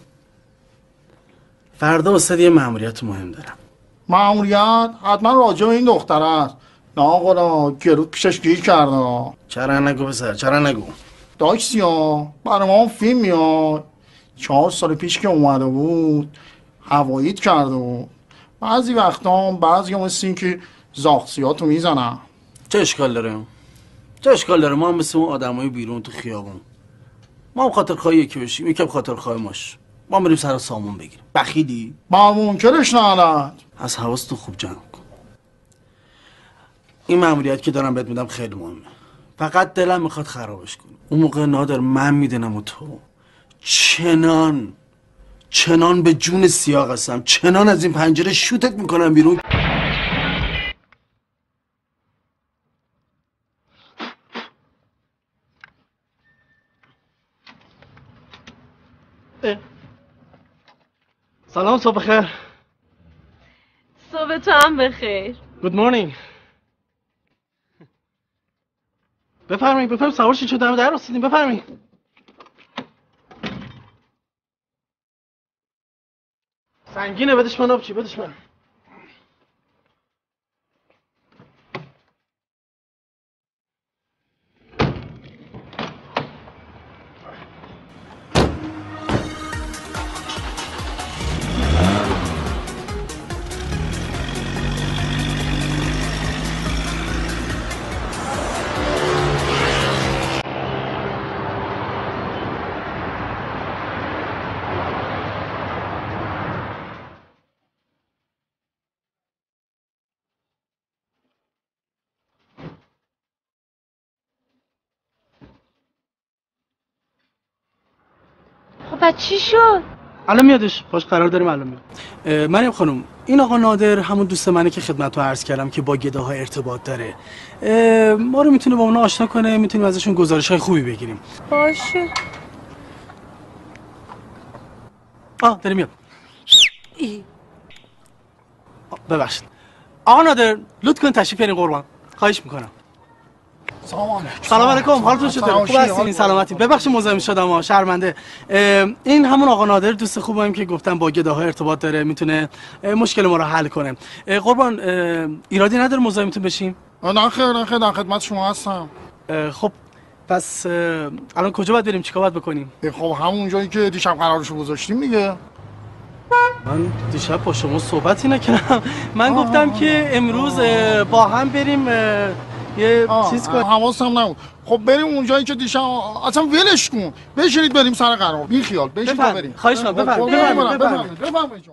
فردا واسه یه مأموریت مهم دارم. مأموریت حتما راجع به این دختر است. نه آقا گرود پیشش گیر کرده. چرا نگو پسر چرا نگو؟ داشتی ها برای ما فیلم میاد چهار سال پیش که اومده بود هواییت کرده بود. بعضی وقتا بعضی هم مثل این که زاغسیاتو میزنن. چه اشکال داره؟ چه اشکال داره؟ ما هم مثل اون آدمای بیرون تو خیابون ما هم خاطر خواهی یکی بشیم یکی هم خاطر خواهی ماش ما بریم سر سامون بگیریم. بخیدی؟ با منکرش ندارد. از حواست تو خوب جمع کن. این مأموریت که دارم بهت میدم خیلی مهمه. فقط دلم میخواد خرابش کنم. اون موقع نادر من میدونم و تو چنان چنان به جون سیاه هستم چنان از این پنجره شوتت میکنم بیرون. سلام صبح بخیر. صبح تو هم بخیر. گود مورنینگ. بفرمایید بفرمایید سوار شید چه دم در رسیدیم بفرمایید. سنگینه بدش من آبچی بدش من. خب چی شد؟ الان میادش باش قرار داریم الان میاد. مریم خانم این آقا نادر همون دوست منه که خدمتتون عرض کردم که با گداها ارتباط داره. ما رو میتونه با اونا آشنا کنه میتونیم ازشون گزارش‌های خوبی بگیریم. باشه. آه داره میاد. ببخشید. آقا نادر لطف کن تشریف بیارین قربان. خواهش میکنم. سلام علیکم حالتون چطوره؟ خوب هستین؟ سلامتی. ببخشید مزاحم شدم ها شرمنده. این همون آقا نادر دوست خوبم که گفتم با گداها ارتباط داره میتونه مشکل ما رو حل کنه. قربان ایرادی نداره مزاحمتون بشیم؟ نه خیر نه خیر در خدمت شما هستم. خب پس الان کجا باید بریم چیکار باید بکنیم؟ خب همون جایی که دیشب قرارشو گذاشتیم دیگه. من دیشب با شما صحبتی نکردم. من آه گفتم آه که امروز با هم بریم یه چیز کنیم. حواسم نبود. خب بریم اون جایی که دیشب اصلا ولش کن. بشینید بریم سر قرار. بی خیال. بشین تا بریم. خواهش می‌کنم بفرمایید. بفرمایید. بفرمایید.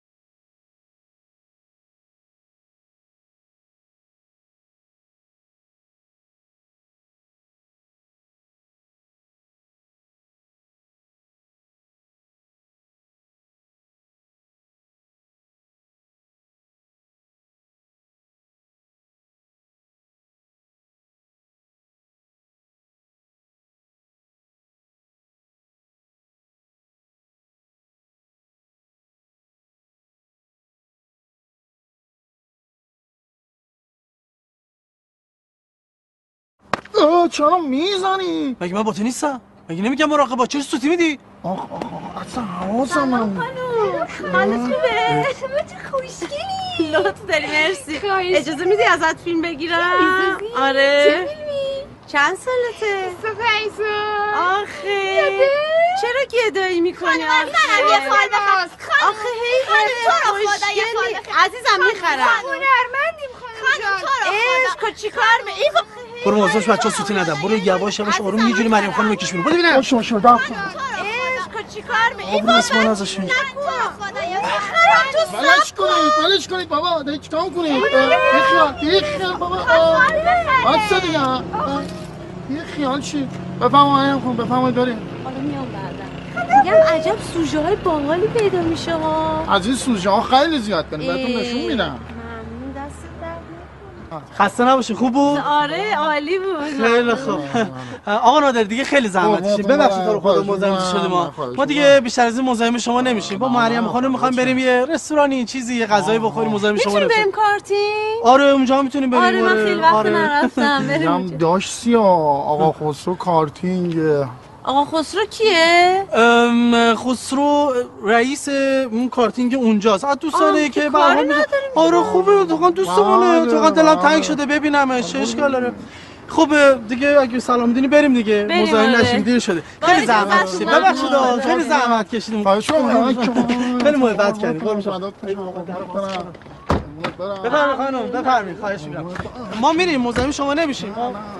چرا میزنی؟ مگه من با تو نیستم؟ مگه نمیگم مراقب باش؟ چرا سوتی میدی؟ آخ آخ اصلا حواسم نبود. حالت خوبه؟ شما چه خوشگلی. لطف داری مرسی. اجازه میدی ازت فیلم بگیرم؟ آره. چه فیلمی؟ چند سالته؟ سپیسو. آخه چرا گدایی میکنی؟ خانم منم یه فال بخوام. آخه هی خانم تو رو خدا یه فال بخوام. عزیزم میخرم. هنرمندیم خانم جان. تو رو خدا. عشق چی کار می؟ برو موضوعش بچه‌ها سوتی ندم. برو یواش یواش آروم یه جوری مریم خانم بکش بیرون. برو ببینم. باشه باشه داخل. عشق چی کار می؟ آبرو اسمان ازش میاد. بلش کنید بلش کنید بابا دارید چیکار کنید؟ بیخیال بیخیال بابا. بس دیگه. بیخیال چی؟ بفرمایید خانم بفرمایید بریم. حالا میام بعدا. میگم عجب سوژه های باحالی پیدا میشه ها. از این سوژه ها خیلی زیاد کنیم بهتون نشون میدم. خسته نباشی خوب بود؟ آره عالی بود. خیلی خوب. آقا نادر دیگه خیلی زحمت کشیدید. ببخشید تو رو خدا مزاحم شدیم ما. ما دیگه بیشتر از این مزاحم شما نمیشیم. با مریم خانم میخوایم بریم یه رستورانی چیزی یه غذایی بخوریم مزاحم شما نمیشیم. میتونیم بریم کارتین؟ آره اونجا میتونیم بریم. آره من خیلی وقت نرفتم. بریم. داشت سیا آقا خسرو کارتینگ آقا خسرو کیه؟ ام، خسرو رئیس اون کارتینگ اونجاست. از دوستانه که به هر حال می‌شه. آره خوبه، تو دوستمونه. تو دلم تنگ شده ببینمش، چه اشکال داره. خوبه دیگه، اگه سلام دینی بریم دیگه. مزاحم نشیم، دیر شده. خیلی زحمت کشیدیم. ببخشید خیلی زحمت کشیدیم. خیلی محبت کردیم. قربون شما. بفرمایید خانم، بفرمایید. خواهش می‌کنم. ما میریم، مزاحم شما نمیشیم.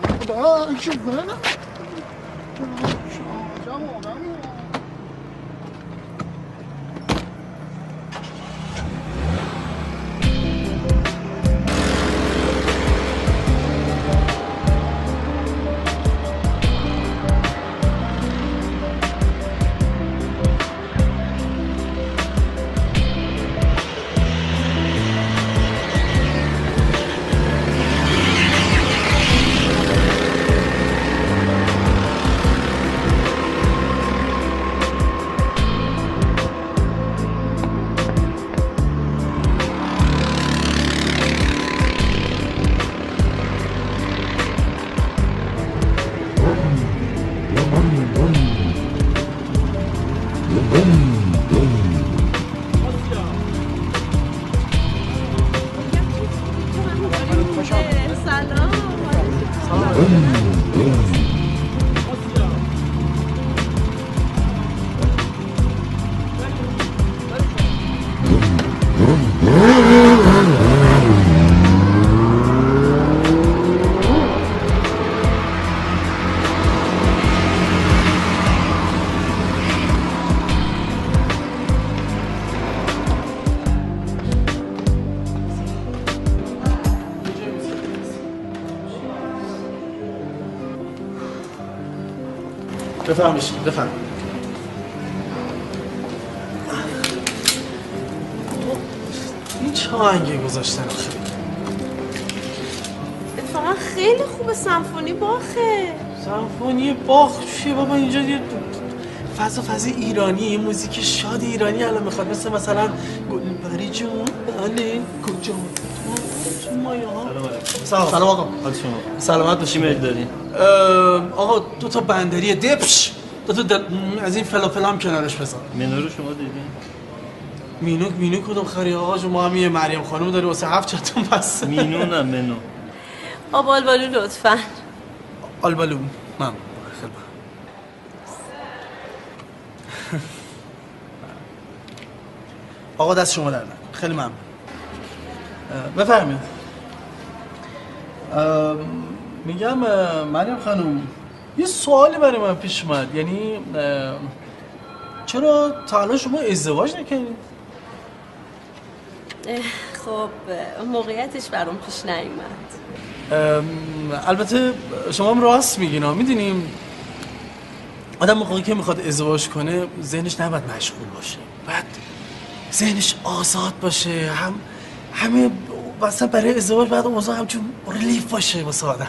بفرمایید بفرمایید. این چه آهنگی گذاشتن آخه؟ اتفاقا خیلی خوبه، سمفونی باخه. سمفونی باخ چیه بابا؟ اینجا یه فضا فضا ایرانی، یه موزیک شاد ایرانی الان میخواد، مثل مثلا گلبری جون بله کجا سلام سلام آقا. حال شما؟ سلامت باشی. چی میل دارین؟ آقا دو تا بندری دپش، دو تا دل... از این فلافل هم کنارش بزن. منو رو شما دیدین؟ مینو مینو کدوم خری آقا جون؟ ما هم یه مریم خانم داریم واسه هفت چتون بس. مینو نه منو. آب آلبالو لطفاً. آلبالو من خیلی آقا دست شما در نکن. خیلی ممنون. بفرمایید. میگم مریم خانم یه سوالی برای من پیش اومد، یعنی چرا تا الان شما ازدواج نکردید؟ خب موقعیتش برام پیش نیومد. البته شما هم راست میگین. میدونیم آدم موقعی که میخواد ازدواج کنه ذهنش نباید مشغول باشه، باید ذهنش آزاد باشه. هم همه مثلا برای ازدواج باید اوضاع همچون ریلیف باشه واسه آدم.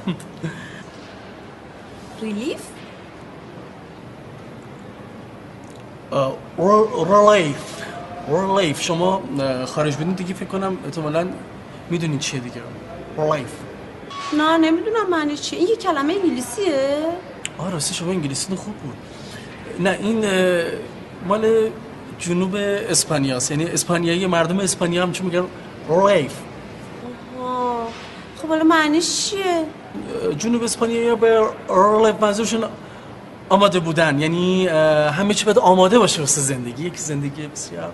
ریلیف؟ ریلیف ریلیف شما خارج بودین دیگه، فکر کنم احتمالاً میدونین چیه دیگه. ریلیف. نه نمیدونم معنی چیه. این یه کلمه انگلیسیه؟ آه راستی شما انگلیسی خوب بود. نه این مال جنوب اسپانیاست، یعنی اسپانیایی، مردم اسپانیا هم چون میگن ریلیف. آها خب حالا معنیش چیه؟ جنوب اسپانیایی به ریلیف منظورشون آماده بودن، یعنی همه چی باید آماده باشه واسه زندگی، یک زندگی بسیار.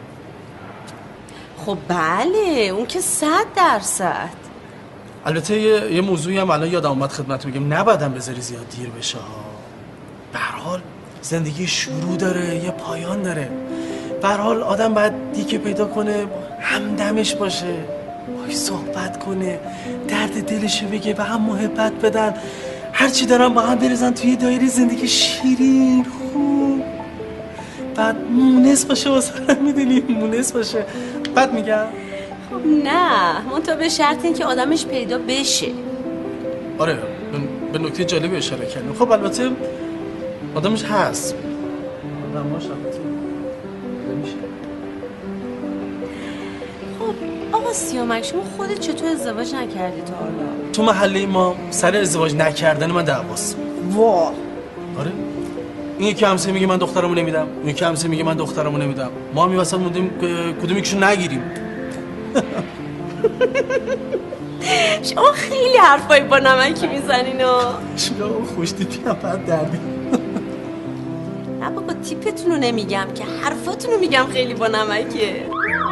خب بله اون که صد درصد. البته یه, یه موضوعی هم الان یادم اومد خدمت میگم، نباید هم بذاری زیاد دیر بشه ها. به هر حال زندگی شروع داره یه پایان داره. به هر حال آدم باید دیگه پیدا کنه، همدمش باشه، باهاش صحبت کنه، درد دلشو بگه، به هم محبت بدن، هرچی دارن با هم بریزن توی دایره زندگی شیرین خوب. بعد مونس باشه واسه هم، میدونی مونس باشه. بعد میگم خب نه منتها به شرط اینکه آدمش پیدا بشه. آره به نکته جالبی اشاره کردیم. خب البته آدمش هست، آدمش البته میشه. خب آقا سیامک شما خودت چطور ازدواج نکردی تا حالا؟ تو محله ما سر ازدواج نکردن من دعواست. وا آره این یکی همسایه میگه من دخترمو نمیدم، اون یکی همسایه میگه من دخترمو نمیدم. ما هم وسط موندیم کدوم یکیشو نگیریم. شما خیلی حرفایی با نمکی میزنین و شما خوش تیپی هم بعد دردی. نه بابا تیپتون رو نمیگم که حرفاتون رو میگم خیلی با نمکه.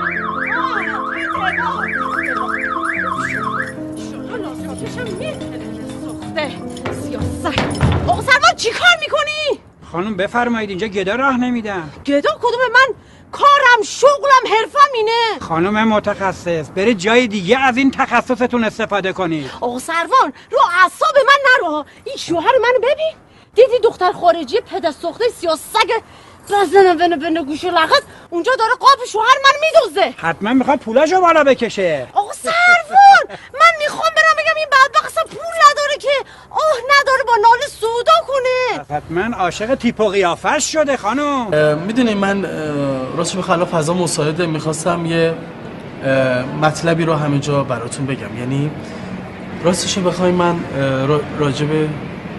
آقا سروان چی کار میکنی؟ خانم بفرمایید اینجا گدا راه نمیدم. گدا کدوم؟ من کارم شغلم حرفم اینه. خانم متخصص برید جای دیگه از این تخصصتون استفاده کنید. آقا سروان رو اعصاب من نرو. این شوهر منو ببین، دیدی دختر خارجی پدر سوخته سیاه سگ بزنه بنه بنه گوش و لغت اونجا داره قاب شوهر من میدوزه. حتما میخواد پولاشو بالا بکشه. آقا سروان من میخوام برم بگم این بدبخت اصلا پول نداره که آه نداره با ناله سودا کنه. حتما عاشق تیپ و قیافش شده خانم. میدونی من راستش بخوام فضا مساعده میخواستم یه مطلبی رو همینجا براتون بگم. یعنی راستش بخوای من راجبه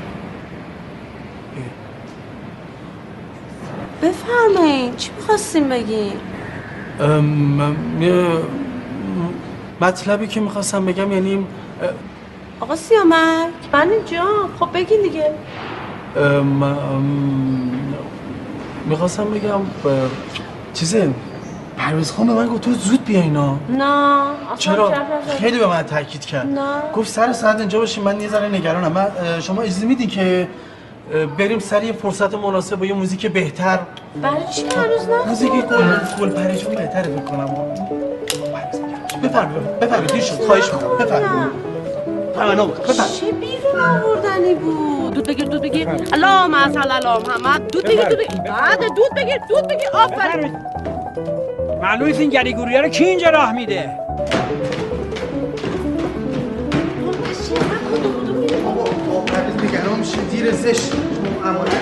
بفرمایید چی می‌خواستین بگین؟ مطلبی که میخواستم بگم یعنی آقا سیامک من اینجا خب بگین دیگه. میخواستم بگم چیزه پرویز خان به من گفت تو زود بیا اینا. نه چرا؟ خیلی به من تاکید کرد. نه گفت سر ساعت اینجا باشیم. من یه ذره نگرانم. من شما اجازه میدین که بریم سر یه فرصت مناسب با یه موزیک بهتر. برای چی هنوز نه؟ موزیک گل گل پریشون بهتره بکنم. بفرمایید بفرمایید دیر شد. خواهش می‌کنم بفرمایید. تمنا بفرمایید. چه بیرون آوردنی بود؟ دود بگیر دود بگیر. اللهم صل علی محمد. دود بگیر دود بگیر. بعد دود بگیر دود بگیر. آفرین. معلومه این گریگوری‌ها رو کی اینجا راه میده؟ پرویز نگران میشه دیر زشت امانت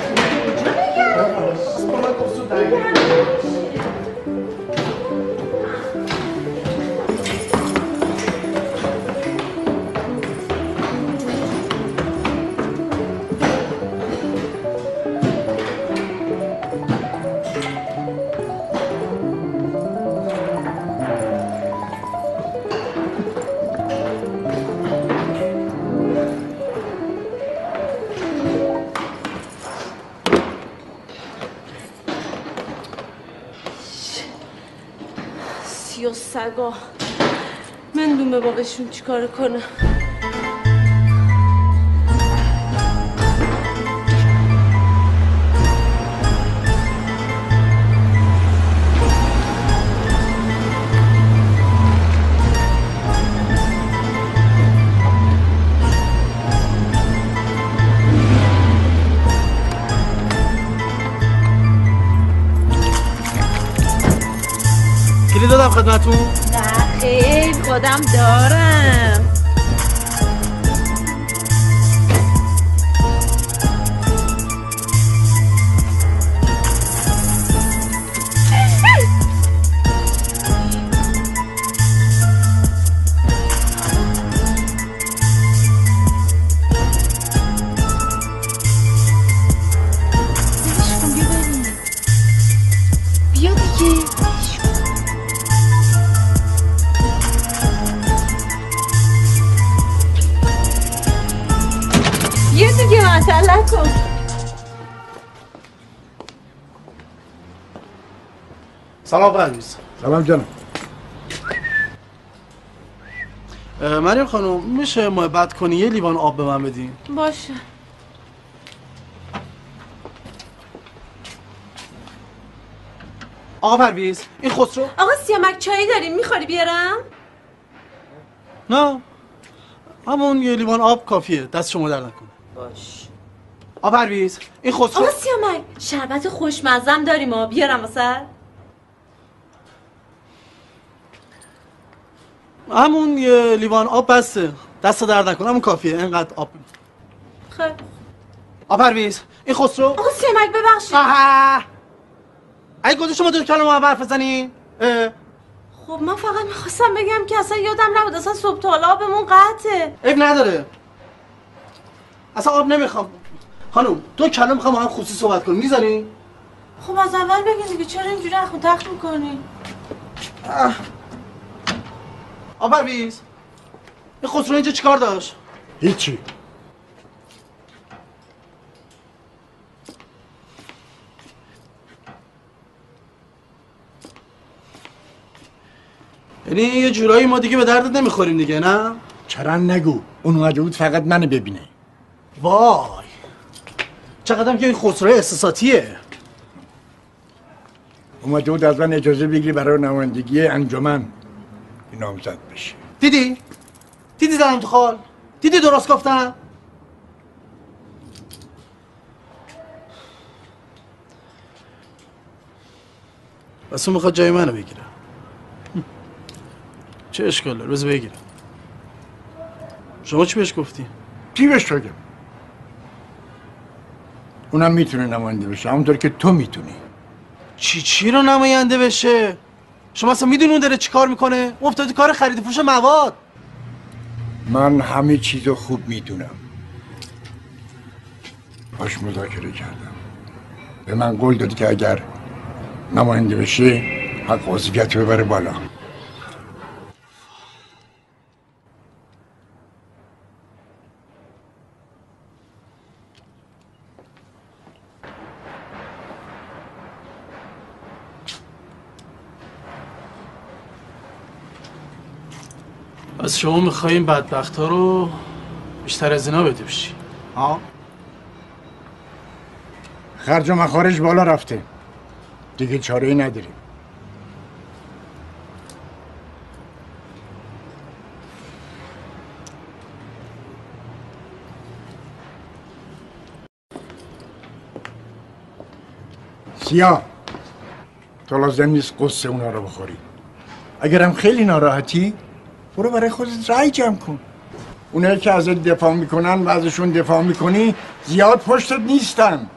و سگا من دوم به باقشون چیکار کنه. کلید دادم خدمتون؟ نه خیلی خودم دارم. بیا دیگه. یه دیگه مطلع کن. سلام پرویز. سلام جانم. مریم خانم میشه محبت کنی یه لیوان آب به من بدین؟ باشه. آقا پرویز این خسرو. آقا سیامک چایی داریم میخوری بیارم؟ نه همون یه لیوان آب کافیه. دست شما در نکنه. باش. آقا پرویز این خسرو. آقا سیامک شربت خوشمزم داریم آب بیارم واسه؟ همون یه لیوان آب بسته. دست در نکنه همون کافیه. اینقدر آب. خیلی. آقا پرویز این خسرو. آقا سیامک ببخشید. آها ای گذاشت شما دو کلمه حرف بزنی؟ خب من فقط میخواستم بگم که اصلا یادم نبود اصلا صبح تا حالا آبمون قطعه. عیب نداره. اصلا آب نمیخوام. خانم دو کلمه میخوام با هم خصوصی صحبت کنیم، میذاری؟ خب از اول بگین دیگه، چرا اینجوری اخم تخت میکنی؟ آقا پرویز این خسرو اینجا چیکار داشت؟ هیچی. یعنی یه جورایی ما دیگه به دردت نمیخوریم دیگه، نه؟ چرا نگو، اون اومده بود فقط منو ببینه. وای چقدرم که این خسرو احساساتیه. اومده بود از من اجازه بگیری برای نمایندگی انجمن نامزد بشه. دیدی؟ دیدی زدم تو خال؟ دیدی درست گفتم؟ بس اون میخواد جای منو بگیره. چه اشکال داره؟ بذار بگیره. شما چی بهش گفتی؟ چی بهش بگم؟ اونم میتونه نماینده بشه همونطور که تو میتونی. چی چی رو نماینده بشه؟ شما اصلا میدونی اون داره چی کار میکنه؟ افتاده کار خرید فروش مواد. من همه چیزو خوب میدونم. باش مذاکره کردم. به من قول دادی که اگر نماینده بشه حق عضویت ببره بالا. از شما میخواییم بدبخت ها رو بیشتر از اینا بده بشی. ها؟ خرج و مخارج بالا رفته. دیگه چاره ای نداریم. سیاه تو لازم نیست قصه اونا رو بخوری. اگرم خیلی ناراحتی برو برای خودت رأی جمع کن. اونایی که ازت دفاع میکنن و ازشون دفاع میکنی زیاد پشتت نیستن.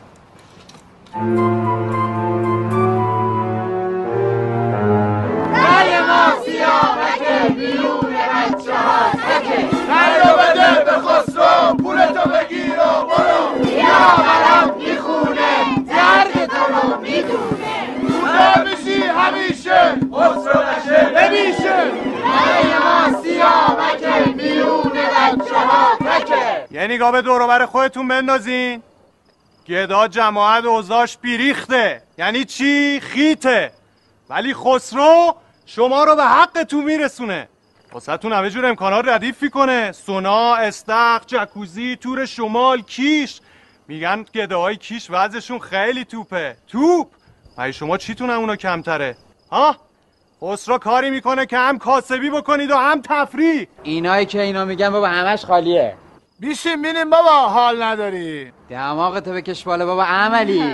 رأی ما سیاوشه بیرون بچه ها سکه رأی رو بده به خسرو پولتو بگیر و برو یا برام میخونه درد تو رو میدونه نمیشی همیشه خسرو نشه نمیشه رأی ما سیاوشه بیرون بچه ها سکه یه نگاه به دور و بر خودتون بندازین. گدا جماعت اوضاعش بیریخته، یعنی چی؟ خیته. ولی خسرو شما رو به حقتون میرسونه. واسهتون همه جور امکانات ردیف میکنه. سونا، استخر، جکوزی، تور شمال، کیش. میگن گداهای کیش وضعشون خیلی توپه. توپ؟ مگه شما چیتونه اونو کمتره؟ ها؟ خسرو کاری میکنه که هم کاسبی بکنید و هم تفریح. اینایی که اینا میگن بابا همش خالیه. بیشیم بینیم بابا حال نداری. دماغتو بکش بالا بابا عملی.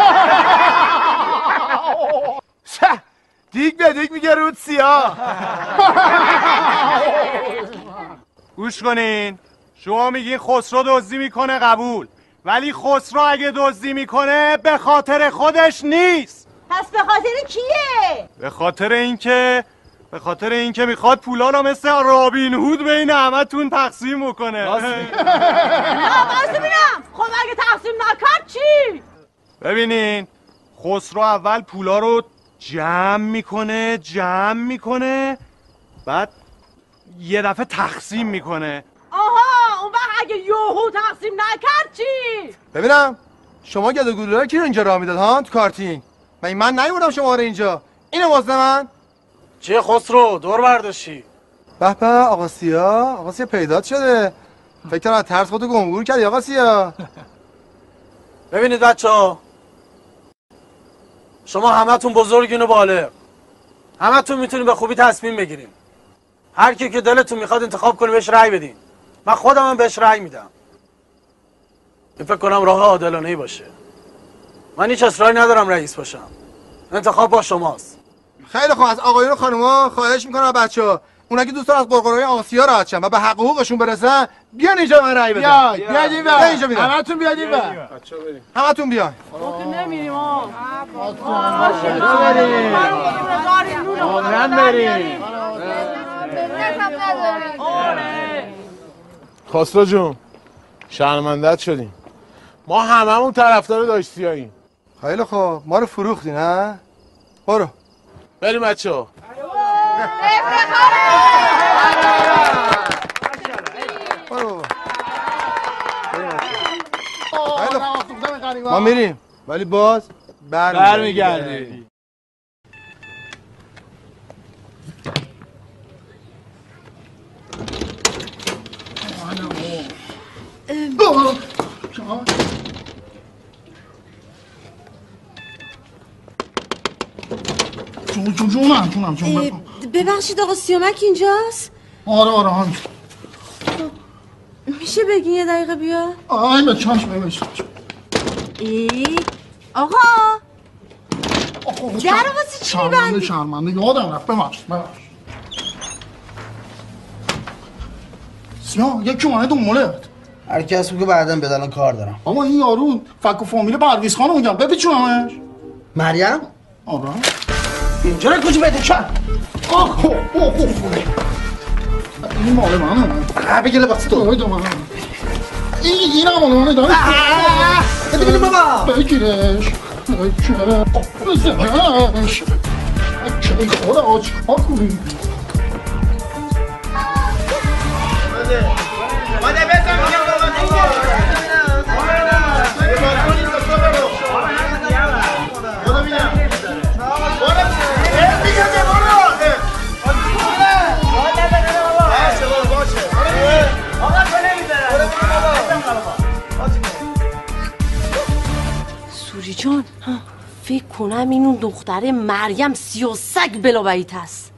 دیگ به دیگ میگه رود سیاه. گوش کنین، شما میگین خسرو دزدی میکنه، قبول. ولی خسرو اگه دزدی میکنه به خاطر خودش نیست. پس به خاطر کیه؟ به خاطر اینکه به خاطر اینکه میخواد پولا رو مثل رابین هود بین همتون تقسیم بکنه. نه واسه ببینم خب اگه تقسیم نکرد چی؟ ببینین خسرو اول پولا رو جمع میکنه جمع میکنه بعد یه دفعه تقسیم میکنه. آها اون وقت اگه یوهو تقسیم نکرد چی؟ ببینم شما گدو گلوله کی رو اینجا راه میداد ها تو کارتین؟ من من نیوردم شما رو اینجا. اینو واسه من چیه خسرو دور برداشتی؟ به به آقا سیا، آقا سیا پیدات شده. فکر کنم از ترس خودتو گمگور کردی آقا سیا. ببینید بچه‌ها شما همتون بزرگین و بالغ، همتون میتونین به خوبی تصمیم بگیرین. هر کی که دلتون میخواد انتخاب کنین بهش رأی بدین. من خودم هم بهش رأی میدم. این فکر کنم راه عادلانه‌ای باشه. من هیچ اصراری ندارم رئیس باشم. انتخاب با شماست. خیلی خوب، از آقایون و خانوما خواهش میکنم بچه‌ها اونا که دوست دارن از قرقرای آسیا راحت شن و به حق حقوقشون برسن بیان اینجا من رأی بدن. بیاید بیاید این بیا اینجا بیان. همتون بیاید این بر. همتون بیان. ما که نمیریم ها. عمرن بریم. خسرو جون شرمندت شدیم. ما هممون طرفدار داشتیاییم. خیلی خوب، ما رو فروختی نه؟ برو بریم بچه‌ها. برو ما میریم ولی باز برمیگردیم. جون جون جونم جونم جون ببخشید آقا سیامک اینجاست؟ آره آره همین. میشه بگین یه دقیقه بیا؟ آی به چشم ببش. ای آقا در واسه چی میبندی؟ شرمنده یادم رفت ببخش ببخش. سیاه یکی اومده دنبالت. هر کس بگه بعداً بدن کار دارم. اما این یارو فک و فامیل پرویز خانو میگم بپیچونمش. مریم؟ آره. اینجا رو کجا بده کرد؟ آه اوه اوه این مال منه. بگه لباس تو. اوه من. این این هم مال منه داره. بده بابا. بگیرش. بگیرش. چه خدا چیکار کنی؟ ماده بزن میگم سوری جان فکر کنم این اون دختره مریم سیاسگ بلابعید هست.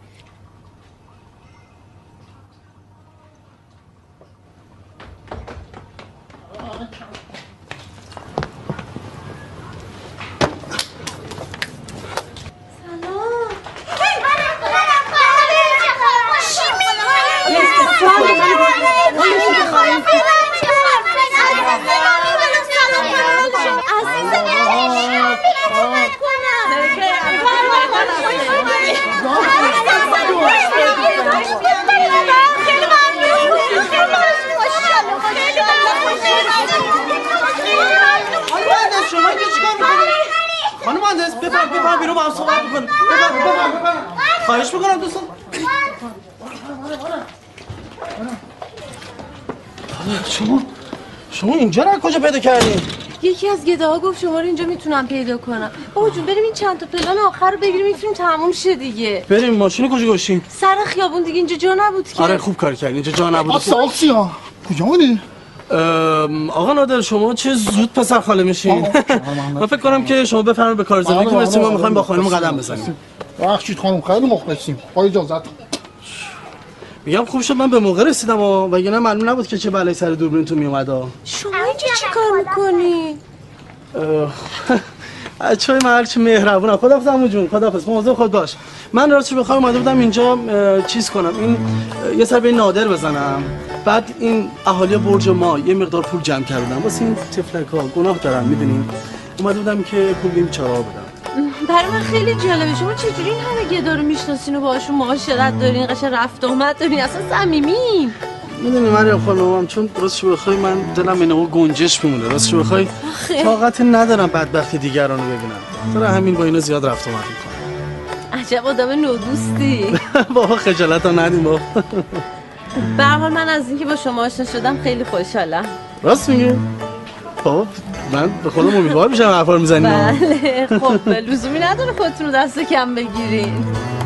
خانم مهندس بفرم بفرم بیرون با هم صحبت بکنیم. بفرم بفرم بفرم خواهش میکنم دوستان. شما شما اینجا رو کجا پیدا کردین؟ یکی از گداها گفت شما رو اینجا میتونم پیدا کنم. بابا جون بریم این چند تا پلان آخر رو بگیریم این فیلم تموم شه دیگه. بریم ماشین کجا گوشیم؟ سر خیابون دیگه اینجا جا نبود که. آره خوب کار کردین اینجا جا نبود. ساکسیا کجا بودی؟ آقا نادر شما چه زود پسر خاله میشین. من فکر کنم که شما بفرمایید به کار زندگی برسیم. ما میخوایم با خانم قدم بزنیم. بخشید خانم خیلی مخلصیم. با اجازهتون. میگم خوب شد من به موقع رسیدم و وگرنه معلوم نبود که چه بلایی سر دوربینتون میومد. شما اینجا چی کار میکنی؟ بچه‌های محل چه مهربونن. خداحافظ عمو جون. خداحافظ. مواظب خود باش. من راستش بخوام اومده بودم اینجا چیز کنم. این یه سر به نادر بزنم. بعد این اهالی برج ما یه مقدار پول جمع کردن واسه این تفلک‌ها گناه دارن میدونین. اومده بودم که پول این چارا بدم. برای من خیلی جالبه. شما چجوری این همه گدا رو میشناسین و باهاشون معاشرت دارین؟ قشنگ رفت آمد دارین؟ اصلا صمیمین. میدونی مریم خانومم چون راستش بخوای من دلم اینو گنجش میمونه. راستش بخوای طاقت ندارم بدبختی دیگرانو ببینم. برای همین با اینا زیاد رفت آمد میکنم. عجب آدم نودوستی. بابا خجالتو ندیم بابا. به هر حال من از اینکه با شما آشنا شدم خیلی خوشحالم. راست میگی؟ خب من به خودم امیدوار میشم حرفا رو میزنیم. بله خب لزومی نداره خودتون رو دست کم بگیرین.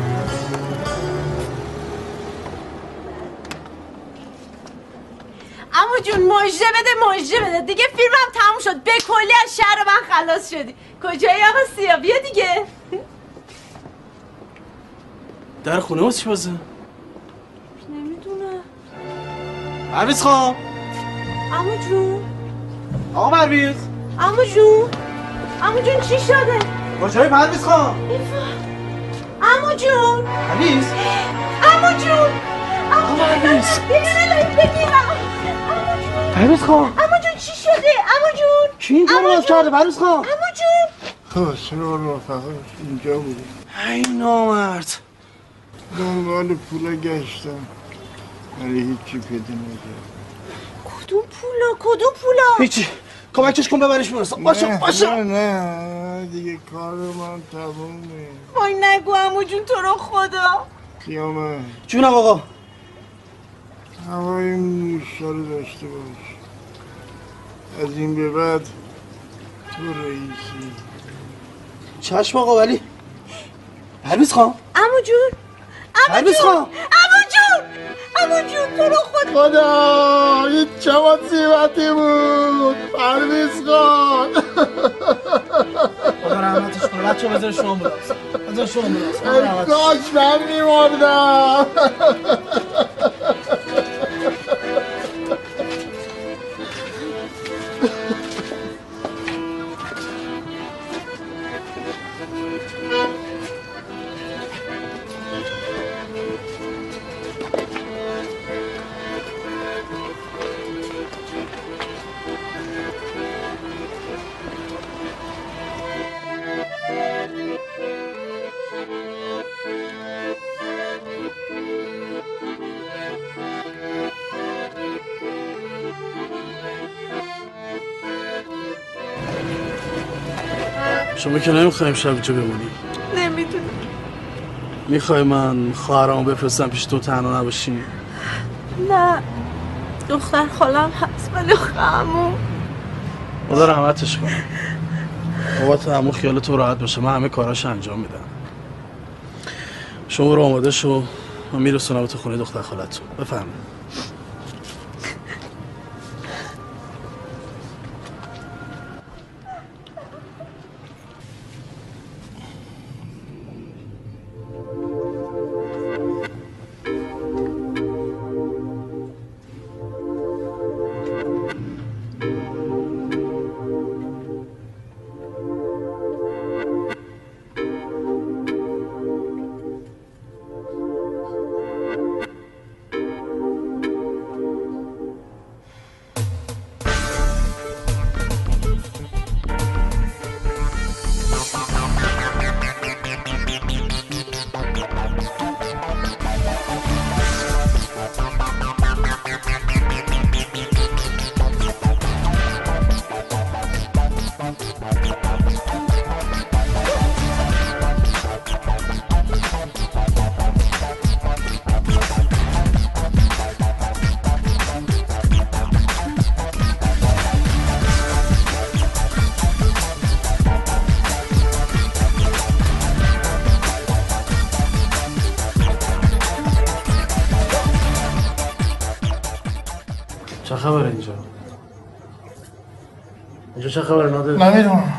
عمو جون مژده بده مژده بده دیگه فیلمم تموم شد. به کلی از شهر من خلاص شدی. کجایی آقا سیا؟ بیا دیگه. در خونه واسه چی بازه؟ نمیدونم. پرویز خان. عمو جون. آقا پرویز. عمو جون. عمو جون چی شده؟ کجایی پرویز خان؟ عمو جون. پرویز. عمو جون. عمو پرویز. بگیرم. پرویز خان. عمو جون چی شده؟ عمو جون. کی این کارو باز کرده پرویز خان؟ عمو جون. خب سر رفقا اینجا بودی. ای نامرد. دنبال پولا گشتم ولی هیچی پیدا نکردم. کدوم پولا؟ کدوم پولا؟ هیچی کمکش کن ببرش بیمارستان. باشه باشه. نه نه دیگه کار من تمومه. وای نگو عمو جون تو رو خدا. قیامت. جونم آقا. هوای موشا رو داشته باش. از این به بعد تو رئیسی. چشم آقا ولی پرویز خان. عمو جون. عمو پرویز جون. خان. عمو جون. عمو جون تو رو خدا. خدا این چه مصیبتی بود پرویز خان. خدا رحمتش کنه. بچه بذار شما برس. بذار شما برس. کاش من میمردم. شما که نمیخوایم شب اینجا بمونی. نمیدونم. میخوای من خواهرامو بفرستم پیش تو تنها نباشی؟ نه دختر خالم هست ولی عمو. خدا رحمتش کنه. بابات عمو خیال تو راحت باشه. من همه کاراش انجام میدم. شما رو آماده شو. من میرسونم تو خونه دختر خالتون. بفرمایید. چه خبره اینجا؟ اینجا چه خبره نادر؟ نمیدونم.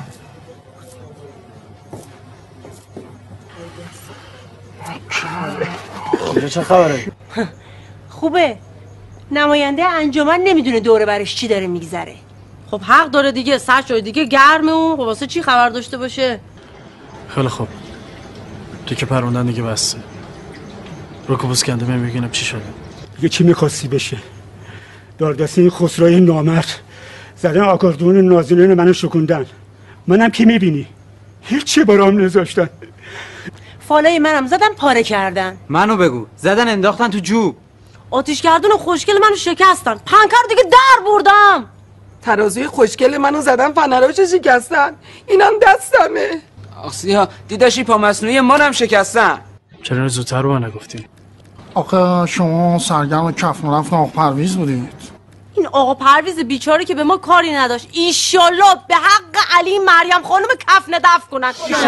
اینجا چه خبره؟ خوبه. نماینده انجمن نمیدونه دوره برش چی داره میگذره. خب حق داره دیگه. سر شده دیگه گرمه اون. خب واسه چی خبر داشته باشه؟ خیلی خوب. تو که پروندن دیگه بسته. روکو بسکنده من میگینم چی شده؟ دیگه چی میخواستی بشه؟ داردستی این خسروی نامرد زدن آکاردون نازنین منو شکوندن. منم که میبینی هیچی برام نذاشتن. فالای منم زدن پاره کردن. منو بگو زدن انداختن تو جوب. آتیش گردون خوشگل منو شکستن. پنکر دیگه در بردم. ترازوی خوشگل منو زدن فنراشو شکستن. اینم دستمه. آخسیا دیداشی پا مصنوعی ما هم شکستن. چرا زودتر رو من نگفتین؟ آخه شما سرگرم کف نرفت آقا پرویز بودید. این آقا پرویز بیچاره که به ما کاری نداشت ایشالله به حق علی مریم خانم کفن دفن کنن.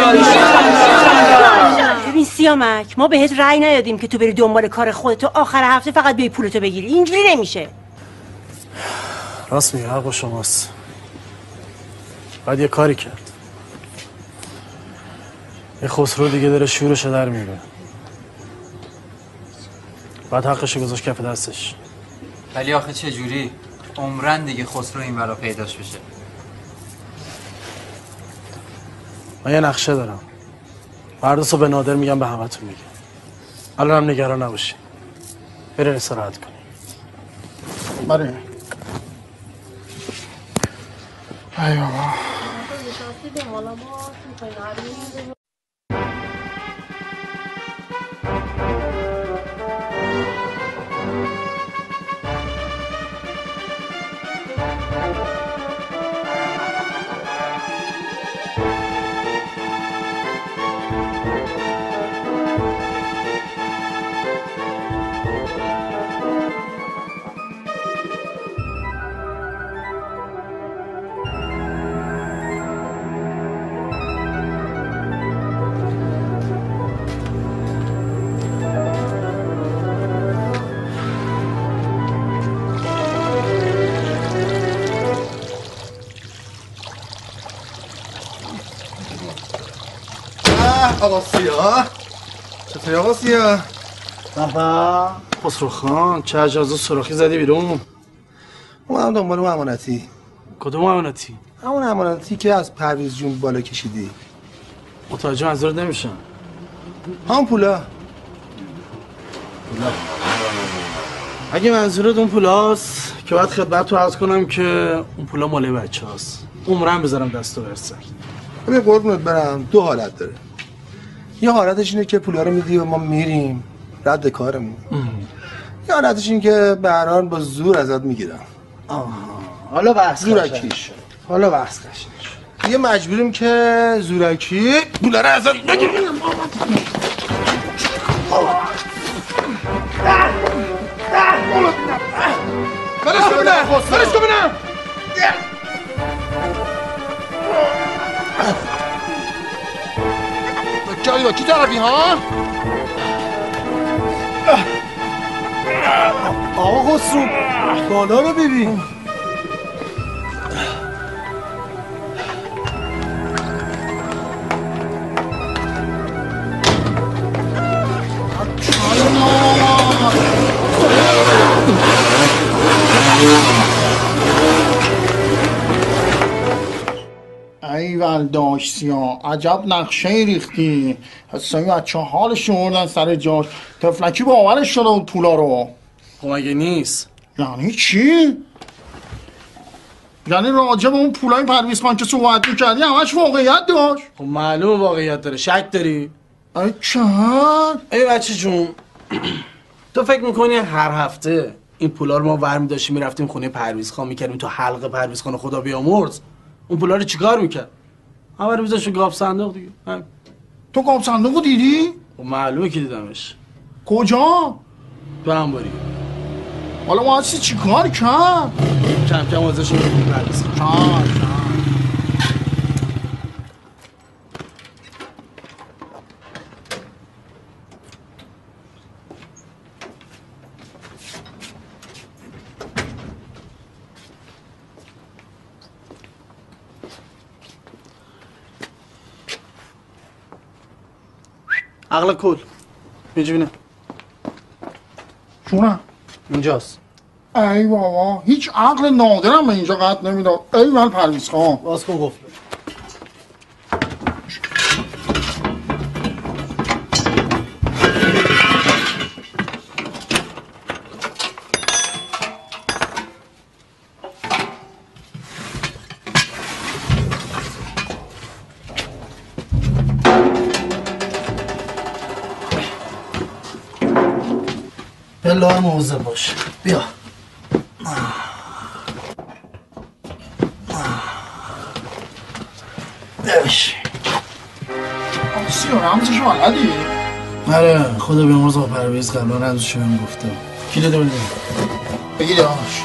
ببین سیامک ما بهت رأی ندادیم که تو بری دنبال کار خودت و آخر هفته فقط بیای پولتو بگیری. اینجوری نمیشه. راست میگه حق شماست. بعد یه کاری کرد. یه خسرو دیگه داره شورشو در میره. بعد حقشو گذاشت کف دستش. ولی آخه چه جوری؟ عمرن دیگه خسرو این ورا پیداش بشه. من یه نقشه دارم. فردا صبح به نادر میگم به همتون میگم. الان هم نگران نباشی. برین استراحت کنی. بله. ای بابا. آقا سیاه چطوری آقا سیاه؟ بابا خسرو خان چه اجازه سراخی زدی بیرون؟ اومدم دنبال اون امانتی. کدوم امانتی؟ همون امانتی که از پرویز جون بالا کشیدی. متوجه منظورت نمیشم. همون پولا. پولا اگه منظورت اون پولاست که باید خدمت تو عرض کنم که اون پولا مال بچه هاست. عمرم بذارم دست و برسه. ببین قربونت برم دو حالت داره. یه حالتش اینه که پولا رو میدی و ما میریم رد کارمون. یه حالتش این که به هر حال با زور ازت میگیرم. آها حالا بحث زورکیش. حالا بحث قشنگ. یه مجبوریم که زورکی پولا رو ازت بگیریم. برش کن بینم برش کن بینم بکاری با کی طرفی ها؟ آقا خسرو بالا رو ببین. ایول داشت سیاه عجب نقشه ریختی. حسابی بچه حالش آوردن سر جاش. تفلکی باورش شده اون پولا رو. خب مگه نیست؟ یعنی چی؟ یعنی راجع به اون پولای پرویز خان که صحبت می‌کردی همش واقعیت داشت؟ خب معلومه واقعیت داره. شک داری؟ ای چه؟ ای بچه جون تو فکر میکنی هر هفته این پولا رو ما ورمی داشتیم میرفتیم خونه پرویز خان میکردیم تو حلقه پرویز خان خدا بیامرز اون پولا رو چیکار میکرد؟ همه رو میذاشت گاف صندوق دیگه. هم. تو گاف صندوقو دیدی؟ خب معلومه که دیدمش. کجا؟ تو انباری. حالا ما هستی چیکار کرد؟ کم کم ازش میرفتیم پرویز خان. عقل کل اینجا بینه چونه؟ اینجاست. ای بابا هیچ عقل نادرم به اینجا قد نمیداد. ای ول پرویز خان باز کن قفل. بلا موزه باش. بیا بش سی و رمزشو بلدی؟ آره خدا بیامرز آقا پرویز قبلا رمزشو بهم گفته. کلید بده بگیر آش.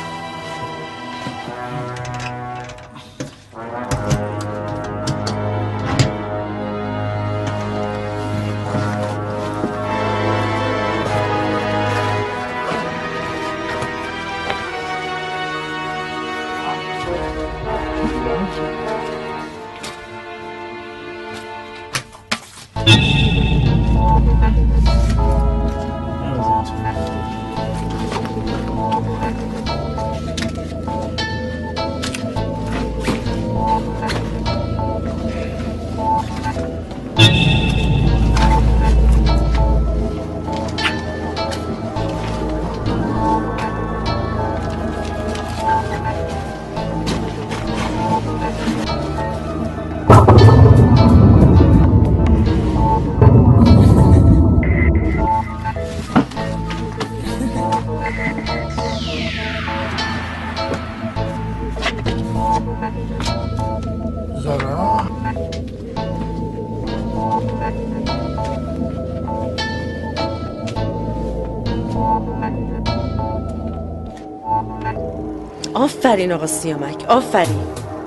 آفرین آقا سیامک آفرین.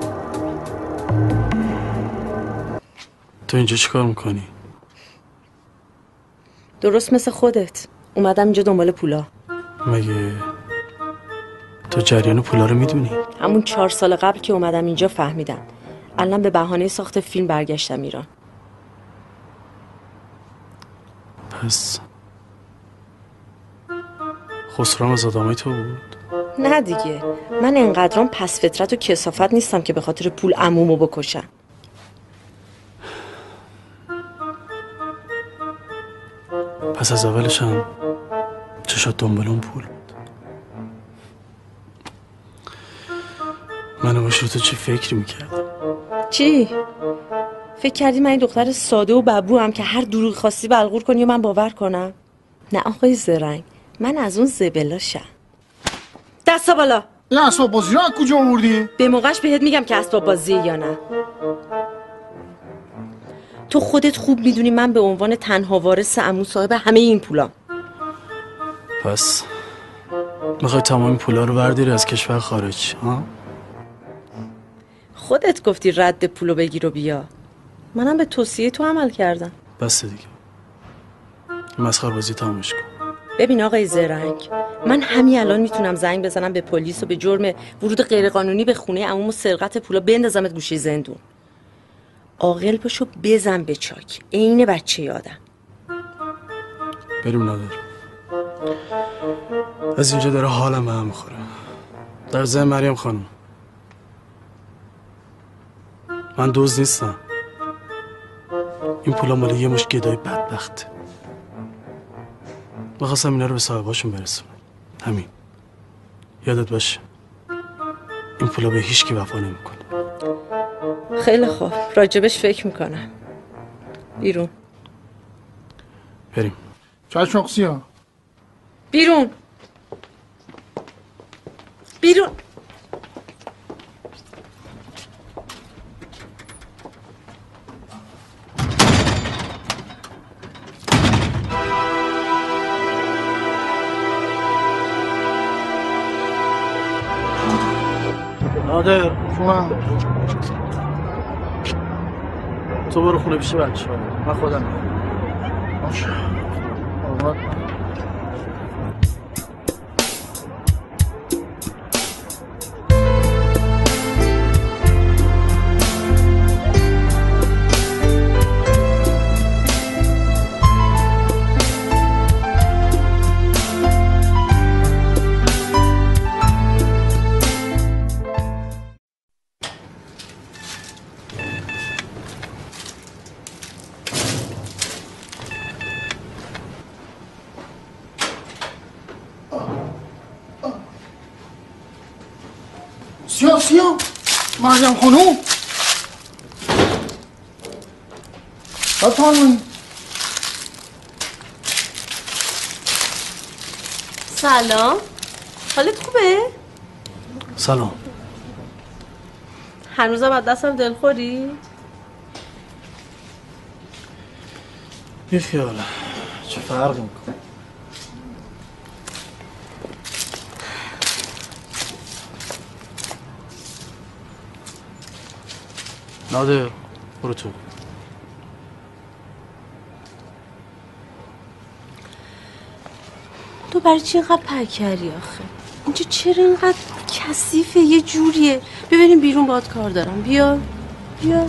تو اینجا چی کار میکنی؟ درست مثل خودت اومدم اینجا دنبال پولا. مگه تو جریان پولا رو میدونی؟ همون چهار سال قبل که اومدم اینجا فهمیدم. الان به بهانه ساخت فیلم برگشتم ایران. پس خسرو از آدمای تو بود؟ نه دیگه، من انقدرام پس فطرت و کثافت نیستم که به خاطر پول عمومو بکشم. پس از اولش هم چشات دنبال اون پول بود. من باش رو تو چی فکر میکردم؟ چی؟ فکر کردی من این دختر ساده و ببرو هم که هر دروغ خواستی بلغور کنی و من باور کنم؟ نه آقای زرنگ، من از اون زبلاشم. دستا بالا. این اسباب بازی رو از کجا آوردی؟ به موقعش بهت میگم که اسباب بازیه یا نه. تو خودت خوب میدونی من به عنوان تنها وارث عمو صاحب همه این پولام. پس میخوای تمام این پولا رو برداری از کشور خارج ها؟ خودت گفتی رد پولو بگیر و بیا. منم به توصیه تو عمل کردم. بس دیگه، این مسخره بازی تمامش کن. ببین آقای زرنگ، من همین الان میتونم زنگ بزنم به پلیس و به جرم ورود غیرقانونی به خونه عموم و سرقت پولا بندازمت گوشه زندون. عاقل باشو بزن به چاک، عین بچه یادم. بریم ندارم. از اینجا داره حالم به هم میخوره. در ذهن مریم خانم، من دوز نیستم. این پولا مال یه مش گدای بدبخت. میخواستم اینا رو به صاحباشون برسونم. همین. یادت باشه این پولا به هیچ کی وفا نمیکنه. خیلی خوب، راجبش فکر میکنم. بیرون. بریم. چای شخصی ها. بیرون. بیرون. نادر شما تو برو خونه پیش بچه ها، من خودم میرم. باشه. سیا سیا مریم خانوم بفرمایید. سلام، حالت خوبه؟ سلام. هنوزم از دستم دلخوری؟ بی خیاله، چه فرقی میکنه؟ نادر برو تو. تو برای چی اینقدر پکری آخه؟ اینجا چرا اینقدر کثیفه؟ یه جوریه. ببینیم بیرون باهات کار دارم. بیا بیا